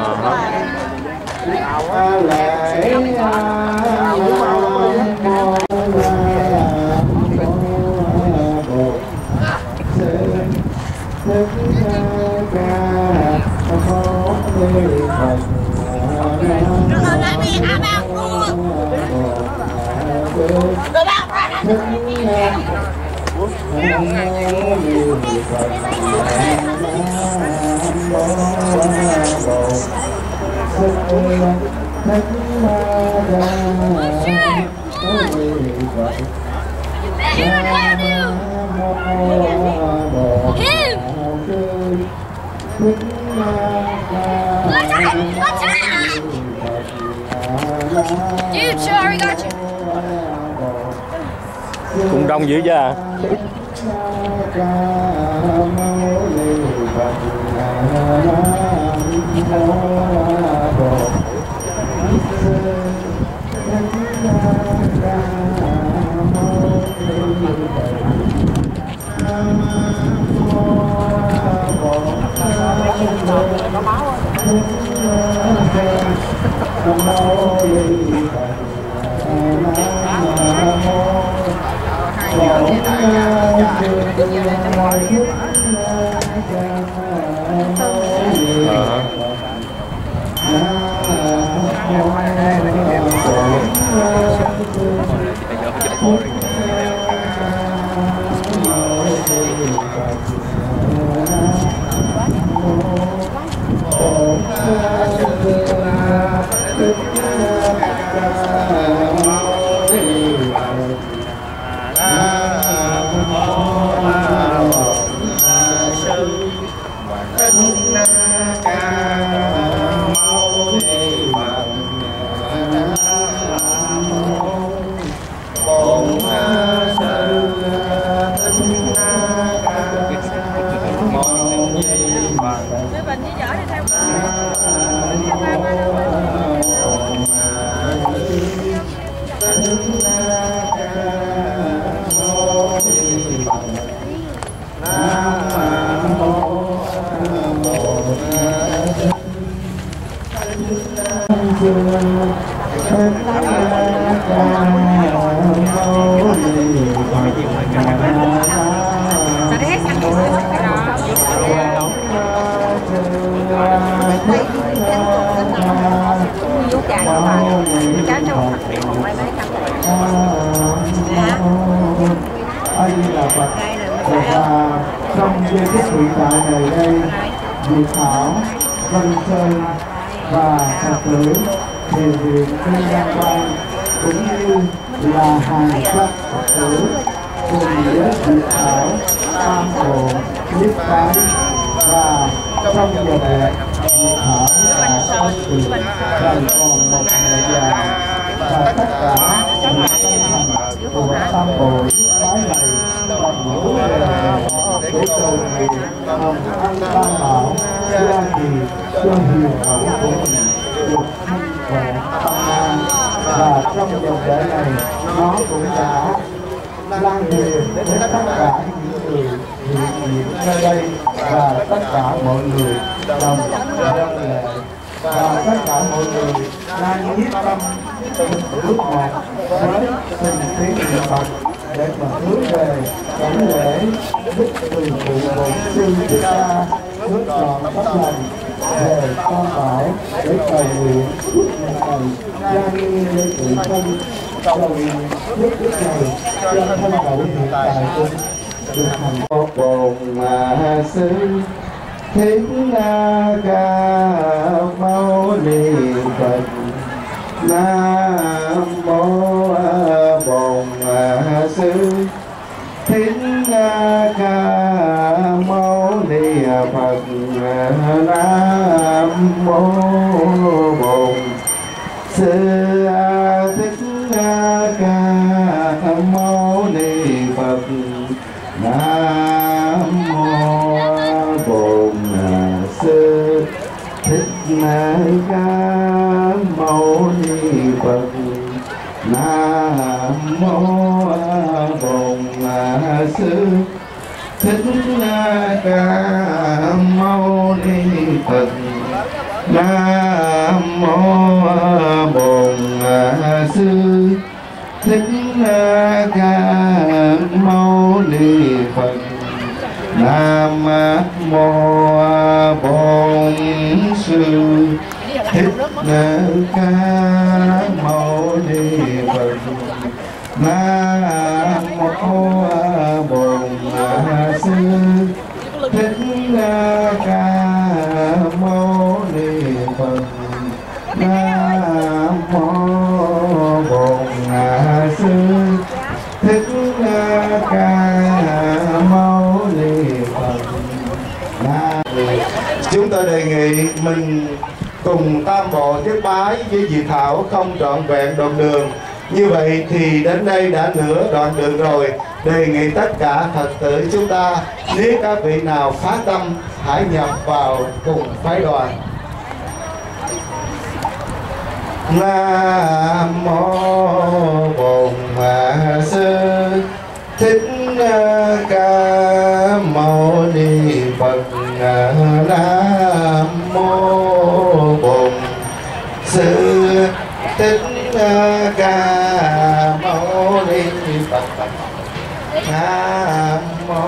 Cũng đông dữ chứ à. Trong giây phút hiện tại này đây, Diệp Thảo, Vân Sơn và Phật tử thiền viện Kinh Giang Quang cũng như là hàng trăm Phật tử cùng với Diệp Thảo tam hộ nhất cái. Và trong giờ đẹp, Diệp Thảo đã có sự cần còn một ngày dài, và tất cả những tâm thành của tam hộ nhất cái này còn nhớ về để cầu nguyện hồng an tam bảo gia trì cho hiền hậu của mình được thanh khỏe tâm an. Và trong dòng lễ này nó cũng đã lan truyền đến tất cả những người hiện diện nơi đây và tất cả mọi người đồng dân lễ, và tất cả mọi người đang nhiếp tâm lúc một với từng tiếng niệm Phật để mà hướng về cảnh lễ đức từ phụ bổn sư chúng ta hướng tròn tấm lòng về con bảo để cầu nguyện chúc ngày gia nghi lễ tự thân, cầu nguyện chúc đức này cho thân hậu hiện tại cũng được thành công. Bổn sư Thích Ca Mâu Ni Phật. Nam mô Bổn sư Thích Ca Mâu Ni Phật. Nam mô Bổn sư Thích Ca Mâu Ni Phật. Nam mô Bổn sư Thích Ca Mâu Ni Phật. Nam mô Bổn sư Thích Ca Mâu Ni Phật. Nam mô Bổn sư Thích Ca Mâu Ni Phật. Nam mô Bổn sư Thích Ca Mâu Ni Phật. Nam mô Bổn sư Thích Ca Mâu Ni Phật. Nam mô Bổn sư Thích Ca Mâu Ni Phật. Chúng tôi đề nghị mình cùng tam bộ nhất bái với Diệp Thảo không trọn vẹn đoạn đường. Như vậy thì đến đây đã nửa đoạn đường rồi. Đề nghị tất cả Phật tử chúng ta, nếu các vị nào phát tâm hãy nhập vào cùng phái đoàn. Nam mô Bổn sư Thích Ca Mâu Ni Phật. Nam mô Bổn sư Thích Ca Mâu Ni Phật. Nam mô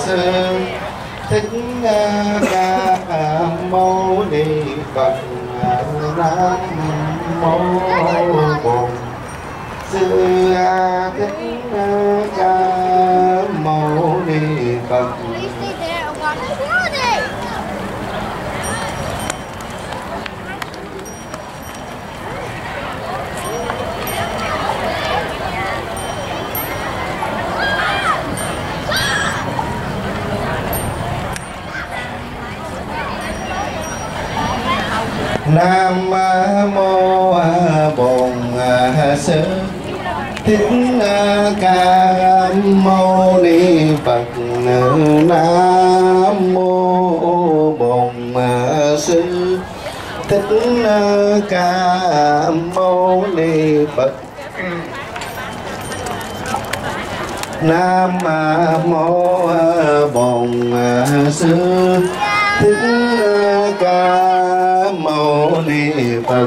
sư thích ca mâu ni Phật. Nam mô Bổn Sư Thích Ca Mâu Ni Phật. Nam mô Bổn Sư Thích Ca Mâu Ni Phật. Nam mô Bổn Sư Thích Ca Mâu Ni Phật. Nam mô Bổn Sư Thích Ca Mâu Ni Phật.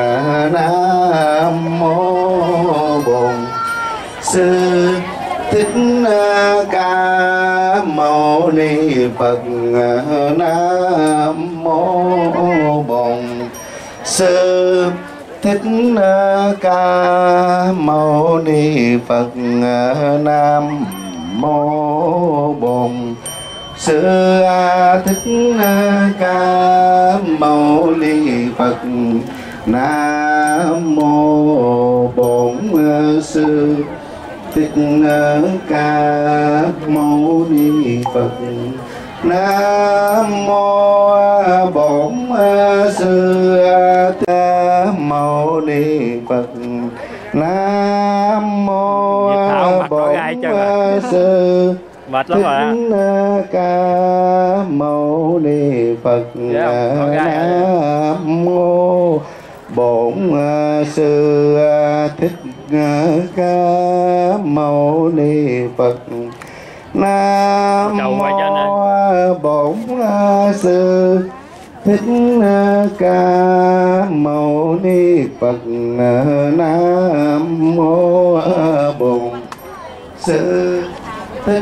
Nam mô Bổn Sư Thích Ca Mâu Ni Phật. Nam mô Bổn Sư Thích Ca Mâu Ni Phật. Nam mô Bổn Sư Thích Ca Mâu Ni Phật. Nam mô Bổn Sư Thích Ca Mâu Ni Phật. Nam mô Bổn Sư Thích Ca Mâu Ni Phật. Nam mô Bổn Sư mệt lắm rồi Ca Mâu Ni Phật. Nam mô Bổn Sư Thích Ca Mâu Ni Phật. Nam mô Bổn Sư Thích Ca Mâu Ni Phật. Nam mô Bổn Sư Thích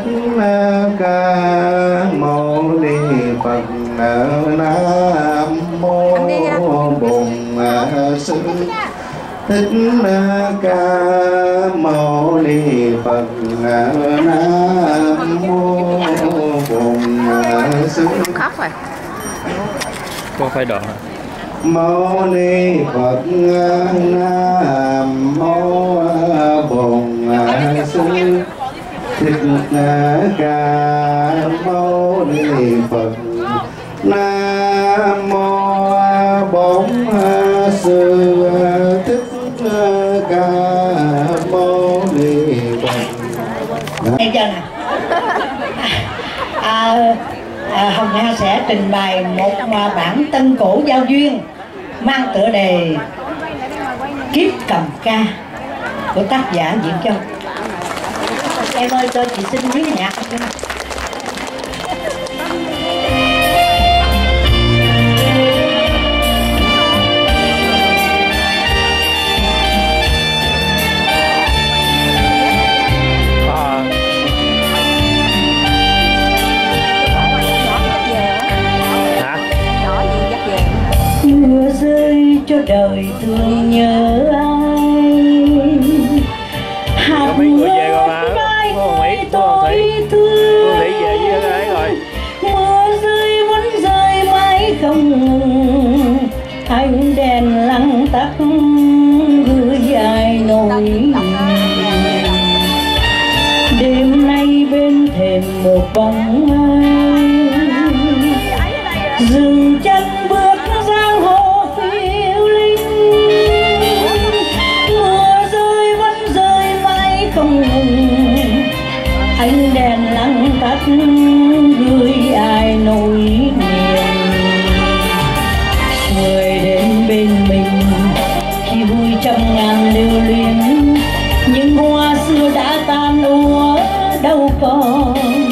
Ca Mâu Ni Phật. Nam mô Bổn Sư Thích Ca Mâu Ni Phật. Nam mô Bổn Sư khóc rồi. Con phải đoạn Mâu Ni Phật. Nam mô Bổn Sư Thích Ca Mâu Ni Phật. Nam mô Bổn Sư Thích Ca Mâu Ni Phật. Nghe chưa nè? Hồng Nga sẽ trình bày một bản tân cổ giao duyên mang tựa đề Kiếp Cầm Ca của tác giả Diễn Châu. Em ơi, cho chị xin viết nhạc. Mưa rơi cho đời thương nhớ ai, hạt mưa bay tôi thương. Mưa rơi vẫn rơi mãi không ngừng, ánh đèn lặng tắt gửi ai nỗi. Đêm nay bên thềm một bóng ai, dừng chân bước giang hồ phiêu linh. Mưa rơi vẫn rơi mãi không ngừng, ánh đèn lặng tắt gửi ai nỗi niềm. Người đến bên mình khi vui trăm ngàn lưu luyến, những hoa xưa đã tan úa đâu còn.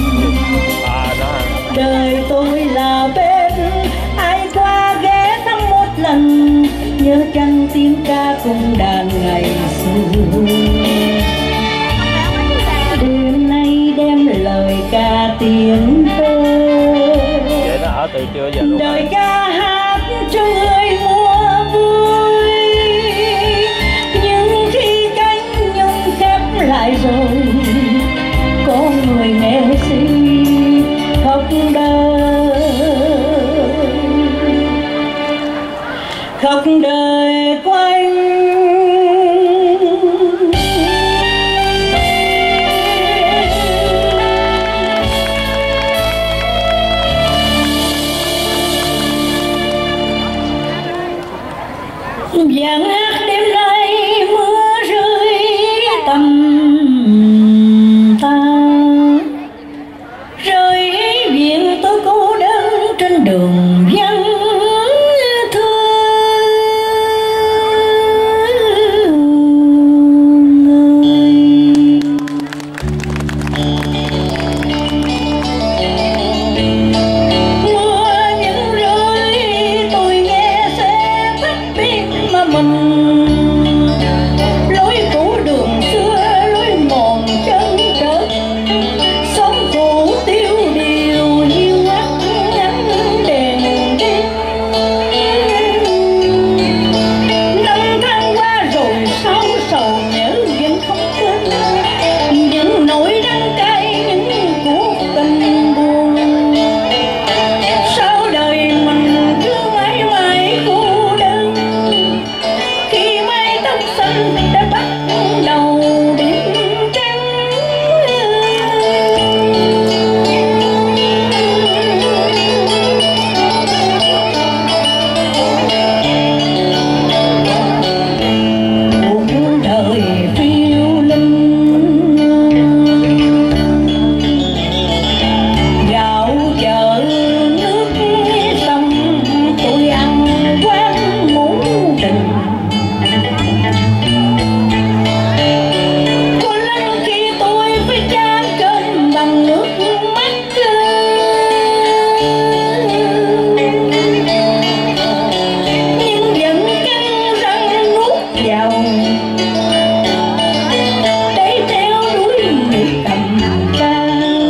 Đời tôi là bên ai qua ghé thăm một lần, nhớ chăng tiếng ca cung đàn ngày xưa. Đêm nay đem lời ca tiếng tơ. Vậy nó ở từ trưa giờ luôn. Đời ca hát cho người mua vui, nhưng khi cánh nhung khép lại rồi, có người nghệ sĩ khóc đời quanh. Giang hát đêm nay mưa rơi tầm ta, rơi viện tôi cô đơn trên đường vắng lối cũ đường xưa, lối mòn chân trớt, sống cũ tiêu điều như mắt ánh đèn đêm. Năm tháng qua rồi sao sầu nhớ vẫn không quên những nỗi đắng cay, những cuộc tình buồn. Sao đời mình cứ mãi mãi cô đơn, khi mái tóc xanh đã bắt đầu điểm trắng. Cuộc đời phiêu linh, dạo chợ nước sông tôi ăn quán ngũ đình. Có lần khi tôi phải chan cơm bằng nước mắt, nhưng vẫn cắn răng nuốt vào để theo đuổi nghề cầm ca.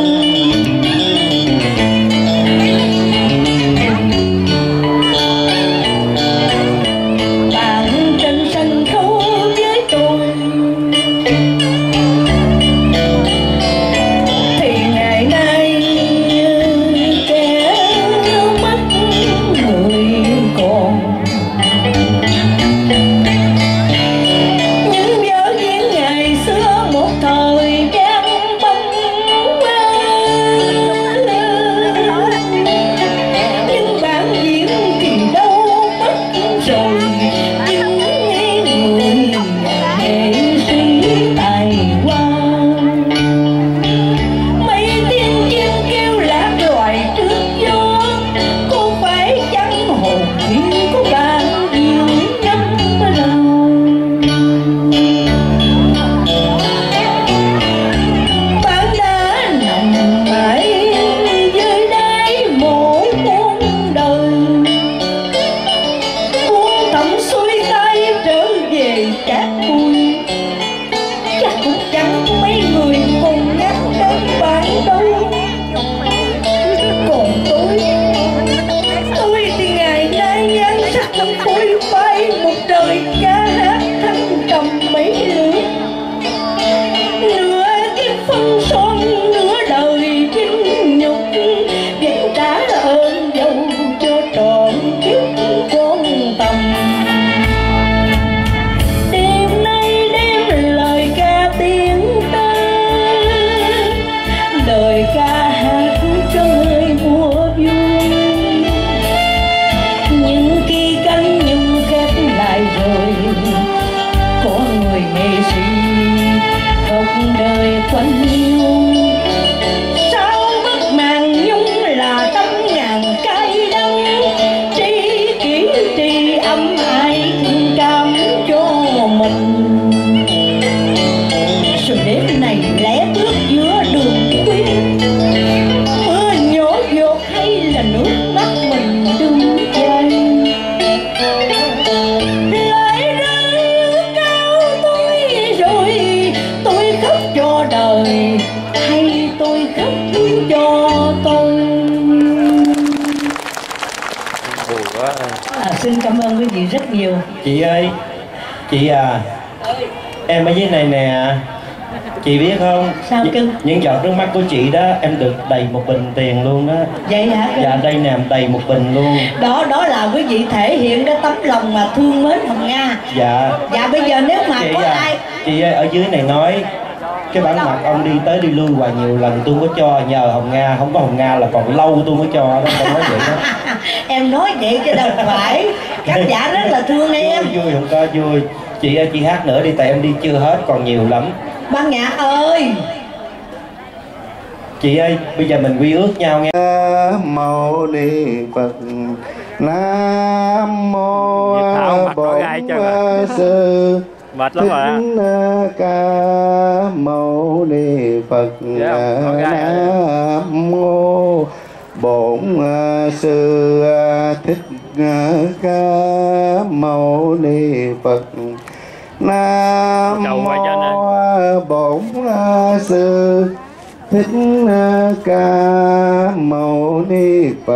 Bạn trên sân khấu với tôi thì ngày nay kẻ mất người còn. Những vở diễn ngày xưa một thời gian bóng, nhưng bản diễn thì đâu mất rồi. Những người nghệ sĩ tài hoa, mấy tiếng chim kêu lạc loài trước gió, có phải chăng hồn thiên của bạn diễn năm đầu. Bạn đã nằm mãi dưới đáy mộ muôn đời, buông thõng xuôi tay trở về cát bụi. Chắc cũng chẳng mấy người cùng nhắc đến bạn đâu. Còn tôi thì ngày nay nhan sắc trong phôi phai một đời ca hát thăng trầm mấy lượt. Nửa kiếp phân son, nửa đời vinh nhục, vẫn trả ơn dâu cho trọn kiếp con tầm. Đêm nay đem lời ca tiếng ta, lời ca hát cho người mua vui. Nhưng khi cánh nhung khép lại rồi, có người nghệ sĩ khóc đời quanh yêu. Sao bức màn nhung là trăm ngàn cay đắng, tri kỷ tri âm ai thương cảm cho mình. Rồi đêm này lẽ bước giữa đường khuya, mưa nhỏ giọt hay là nước mắt mình đương chay. Lại rơi cao tôi rồi, tôi khóc cho đời hay tôi khóc cho chị rất nhiều. Chị ơi, chị à, em ở dưới này nè, chị biết không? Sao cưng? Những giọt nước mắt của chị đó em được đầy một bình tiền luôn đó. Vậy hả cưng? Dạ đây nè, đầy một bình luôn. Đó là quý vị thể hiện cái tấm lòng mà thương mến Hồng Nga. Dạ. Dạ bây giờ nếu mà chị có à, ai chị ơi, ở dưới này nói cái bản mặt ông đi tới đi lui hoài nhiều lần tôi có cho, nhờ Hồng Nga, không có Hồng Nga là còn lâu tôi mới cho đó, con nói vậy đó. Em nói vậy chứ đâu phải. Khán giả rất là thương em. Vui không có vui. Chị ơi, chị hát nữa đi, tại em đi chưa hết, còn nhiều lắm. Ban nhạc ơi. Chị ơi, bây giờ mình quy ước nhau nghe. Nam mô Ni Phật, Nam mô Bổn Sư mệt lắm rồi. Ca Mâu Ni Phật. Nam mô Bổn Sư Thích Ca Mâu Ni Phật. Nam mô Bổn Sư Thích Ca Mâu Ni Phật.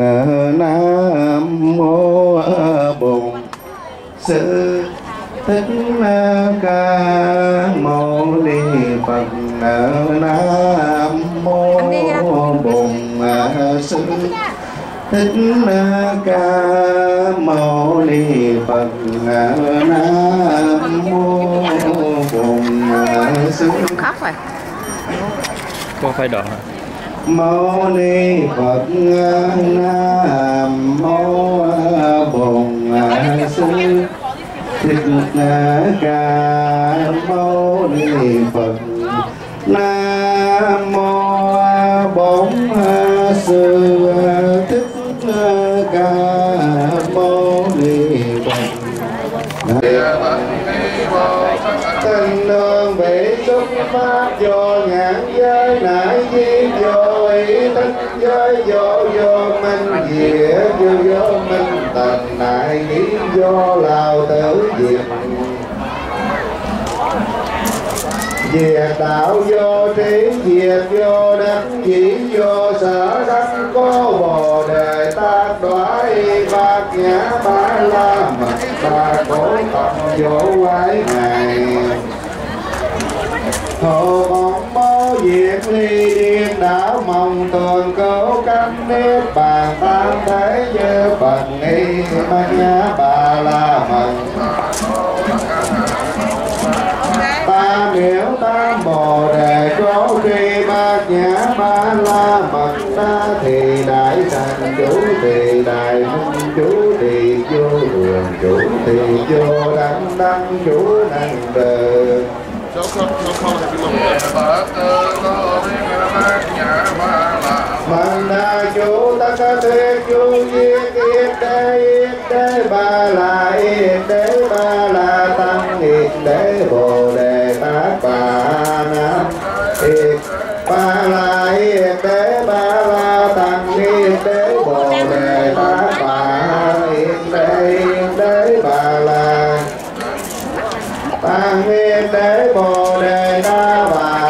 Nam mô Bổn Sư Thích Ca Mâu Ni Phật. Nam mô Bổn Sư Thích Ca Mâu Ni Phật. Nam mô Bổn Sư khóc rồi. Con phải đoạn hả? Mâu Ni Phật. Nam mô Bổn Sư Thích Ca Mâu Ni Phật. Nam mô Bổn Sư Thích Ca Mâu Ni Phật. Tình đường bị xuất phát vô ngàn giới nại di vô ý tích giới vô minh diệt vô minh tình nại nghĩ vô lào tử diệt diệt đạo vô trí diệt vô đắc chỉ vô sở đắc có bồ đề tác đoá y bát nhã ba la mật ba cổ tập vô quái ngày hồ bóng bố diệt ly điên đảo mong tường cứu cánh niết bàn tam thế như Phật nghi bát nhã ba la mật tam biểu tam bồ đề cố tri bát nhã ba la mật đa thì đại thành chủ thì đại minh chủ thì vô đường chủ thì vô đăng chủ năng đời Mần đa chủ tất cả thuyết chú yết yết đế ba la tăng yết đế bồ đề tát bà nam yết ba la yết đế ba la tăng yết đế bồ đề tát bà yết đế ba la tăng yết đế bồ đề tát bà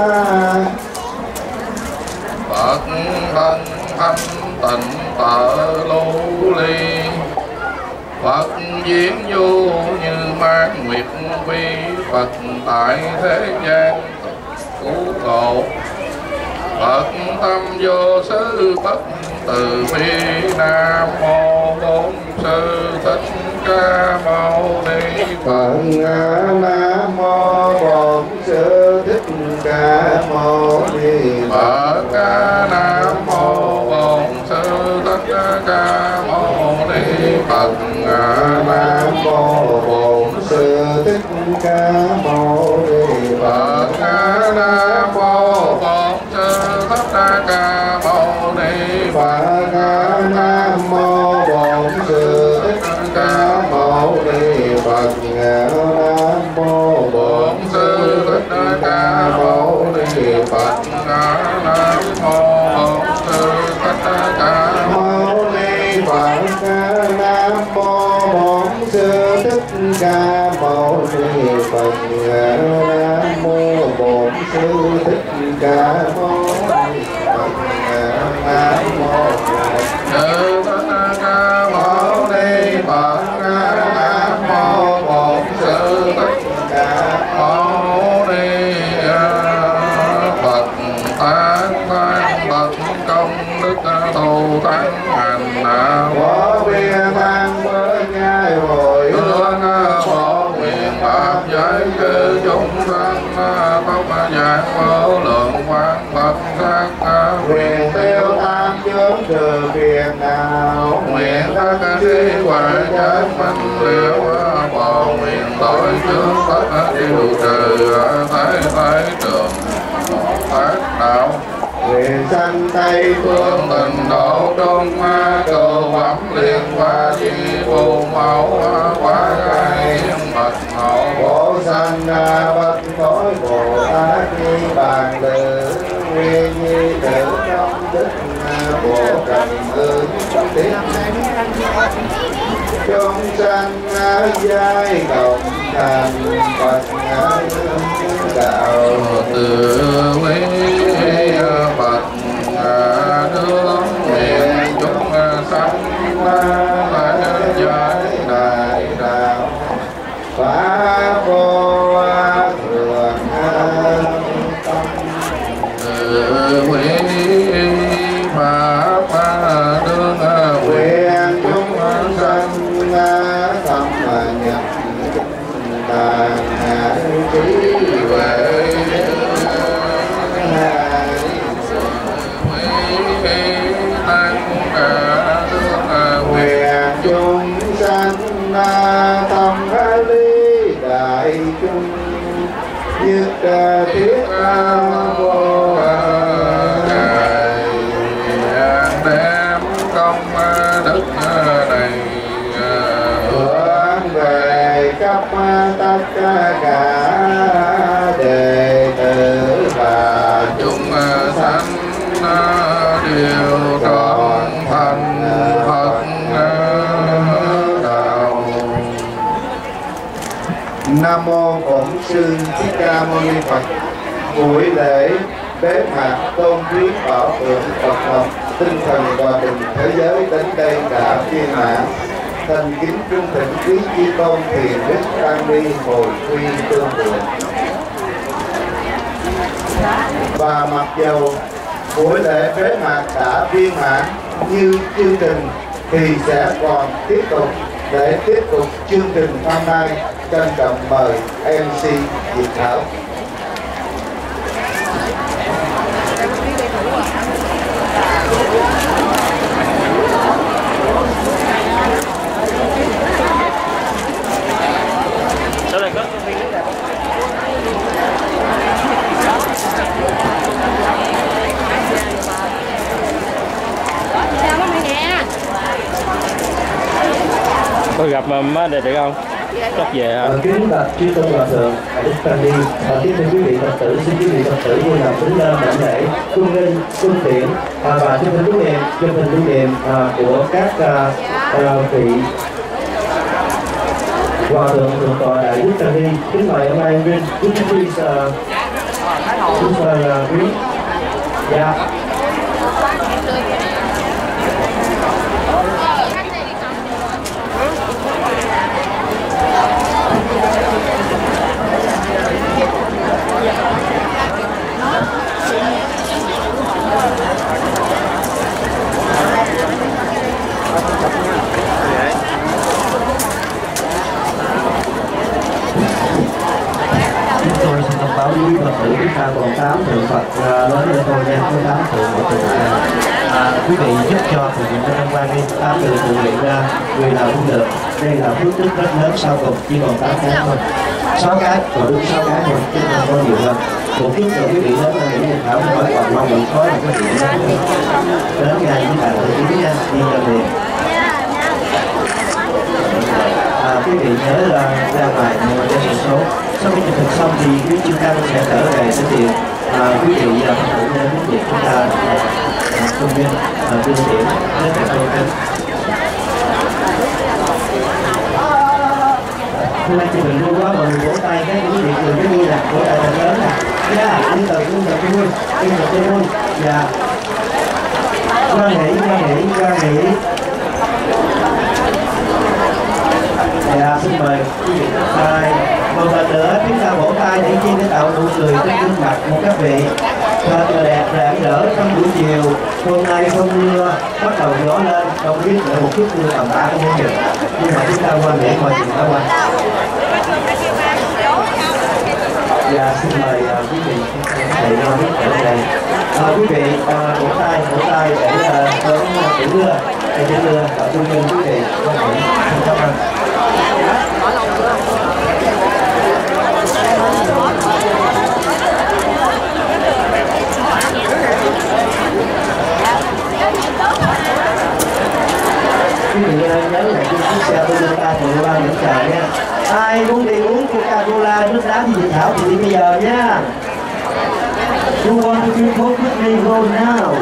Phật thân thanh tịnh tợ lưu ly Phật diễn vô như mang nguyệt vi Phật tại thế gian cứu khổ Phật tâm vô sư bất từ bi Nam mô Bổn Sư Thích Ca Mâu Ni Phật. Nam mô Bổn Sư Thích Ca Mâu Ni Phật. Nam mô Bổn Sư Thích Ca Mâu Ni Phật. Nam mô Bổn Sư Thích Ca Mâu Ni Phật. Nam mô Bổn Sư Thích Ca Mâu Ni Phật. Nam mô Bổn Sư Thích Ca Mâu Ni Phật. Nam mô Bổn Sư Thích Ca Mâu Ni Phật. Nam mô Bổn Sư Thích Ca Mâu Ni Phật. Nam mô Bổn Sư Thích Ca Mâu Ni Phật. Nam mô Bổn Sư Thích Ca Mâu Ni Phật. Nam mô Bổn Sư Thích Ca Mâu Ni Phật. hợp giới chư chúng sanh tốc dạng vô lượng quang bậc sắc nguyện tiêu tam chướng trừ phiền não, nguyện các trí huệ giác minh liễu bồ nguyện tội chướng tất tiêu trừ thế thế trường tác đạo nguyện sanh tây phương tình độ trung cầu phẩm liên hoa di phù mẫu quả gai mật hậu bổ sanh bất thối Bồ Tát Ni Bàn Tử nguyên nhi tử trong đức Bồ Trần ư tiếng chúng sanh giai cộng thành Phật đạo từ quý Phật nước nguyện chúng sanh giải đại đạo pháp vô thường tâm từ quý Pháp đương nguyện chúng sanh tâm nhập tàn trí huệ nguyện chúng sanh tâm ly đại chúng nhất thiết vô đem công đức này hướng về khắp tất cả đệ tử và chúng sanh đều trọn thành Phật đạo. Nam mô Bổn Sư Thích Ca Mâu Ni Phật. Buổi lễ bế mạc tôn quý bảo tượng Phật học tinh thần hòa bình thế giới đến đây đã viên mãn. Thành kính trung thịnh quý chi tôn thiền đức tăng ni hồi quy tương lượng. Và mặc dầu buổi lễ bế mạc đã viên mãn như chương trình thì sẽ còn tiếp tục. Để tiếp tục chương trình hôm nay, trân trọng mời MC Diệp Thảo. Tôi gặp má đẹp không? Rất về hả? Kính bạch chư tôn hòa thượng, đức tăng ni, kính thưa quý vị Phật tử, xin quý vị Phật tử vui lòng kính đảnh lễ, cung nghênh, cung tiễn và chúc mừng lưu niệm của các vị hòa thượng thượng tọa đại đức tăng ni. Kính mời ông An Vinh, kính please, quý, dạ. Tôi xin thông báo với quý Phật tử chúng ta còn 8 thượng Phật lớn lên thôi nha, có 8 thượng Phật quý vị giúp cho thực hiện cho quan đi 8 từ tự nguyện ra, người nào cũng được. Đây là phước đức rất lớn, sau cùng chỉ còn 8 cái thôi, 6 cái, còn đúng 6 cái thôi, chứ không có nhiều hơn. Một phước của quý vị lớn là những người thảo hỏi còn mong mình có là có chuyện đến ngày chúng ta tự kiến nha, đi cho tiền. Quý vị nhớ là ra ngoài mua cho số. Sau khi chụp hình xong thì quý chư tăng sẽ trở về sẽ tiền. Quý vị cũng nên việc chúng ta công viên tuyên truyền rất là sâu sắc. Hôm nay chụp hình vui quá, mọi người vỗ tay cái quý vị cười cái vui nè, vỗ tay thật lớn nè. Dạ, đi từ cái vui, đi từ cái vui. Dạ. Quan hỷ. Dạ, xin mời quý vị các tay. Một lần nữa chúng ta vỗ tay để chi để tạo nụ cười trên gương mặt của các vị thật là đẹp rạng rỡ trong buổi chiều. Hôm nay không mưa, bắt đầu gió lên, không biết là một chút mưa tầm 3 không được. Nhưng mà chúng ta qua để mọi chuyện ta qua. Và xin mời quý vị thầy biết ở đây. Quý vị vỗ tay để đón tiểu đưa, tập trung cho quý vị. Xin cảm ơn. Quý vị nhớ là chiếc xe Toyota Corolla dẫn chào nha. Ai muốn đi uống Coca-Cola, nước đá gì Thảo thì đi bây giờ nha. You want to drink Coke with me, go now.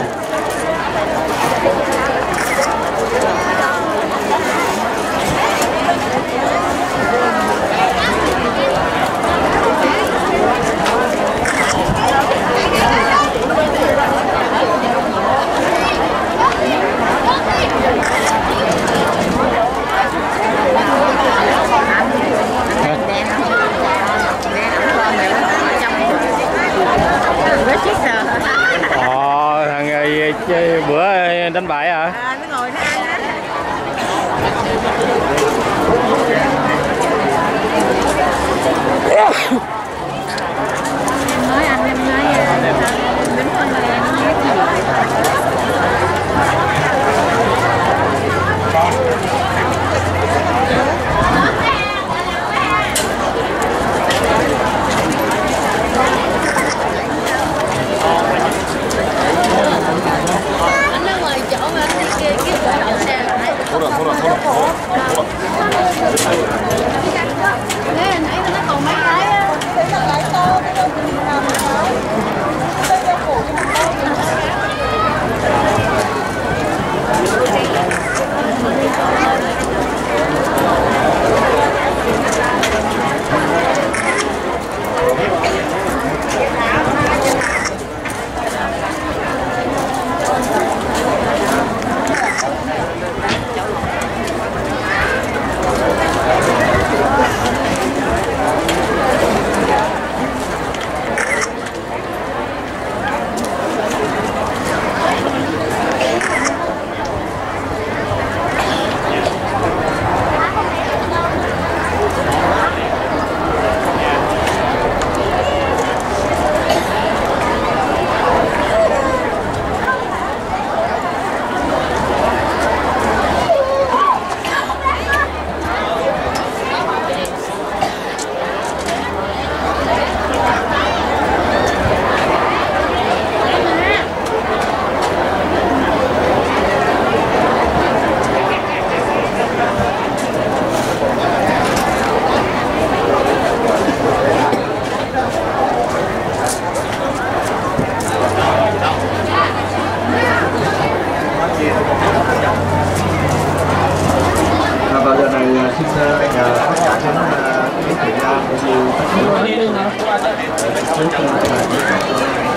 Thằng chơi bữa đánh bại hả? Nó ngồi nó ăn á. Em nói anh, em nói đứng con này em nói gì anh ở ngoài chỗ mà anh đi kia kiếm chỗ đậu xe lại. Thế hồi nãy nó còn mấy cái á. Lại to cái đâu mình làm Vào giờ này xin nhờ tất cả đến quý vị Nam cũng như tất cả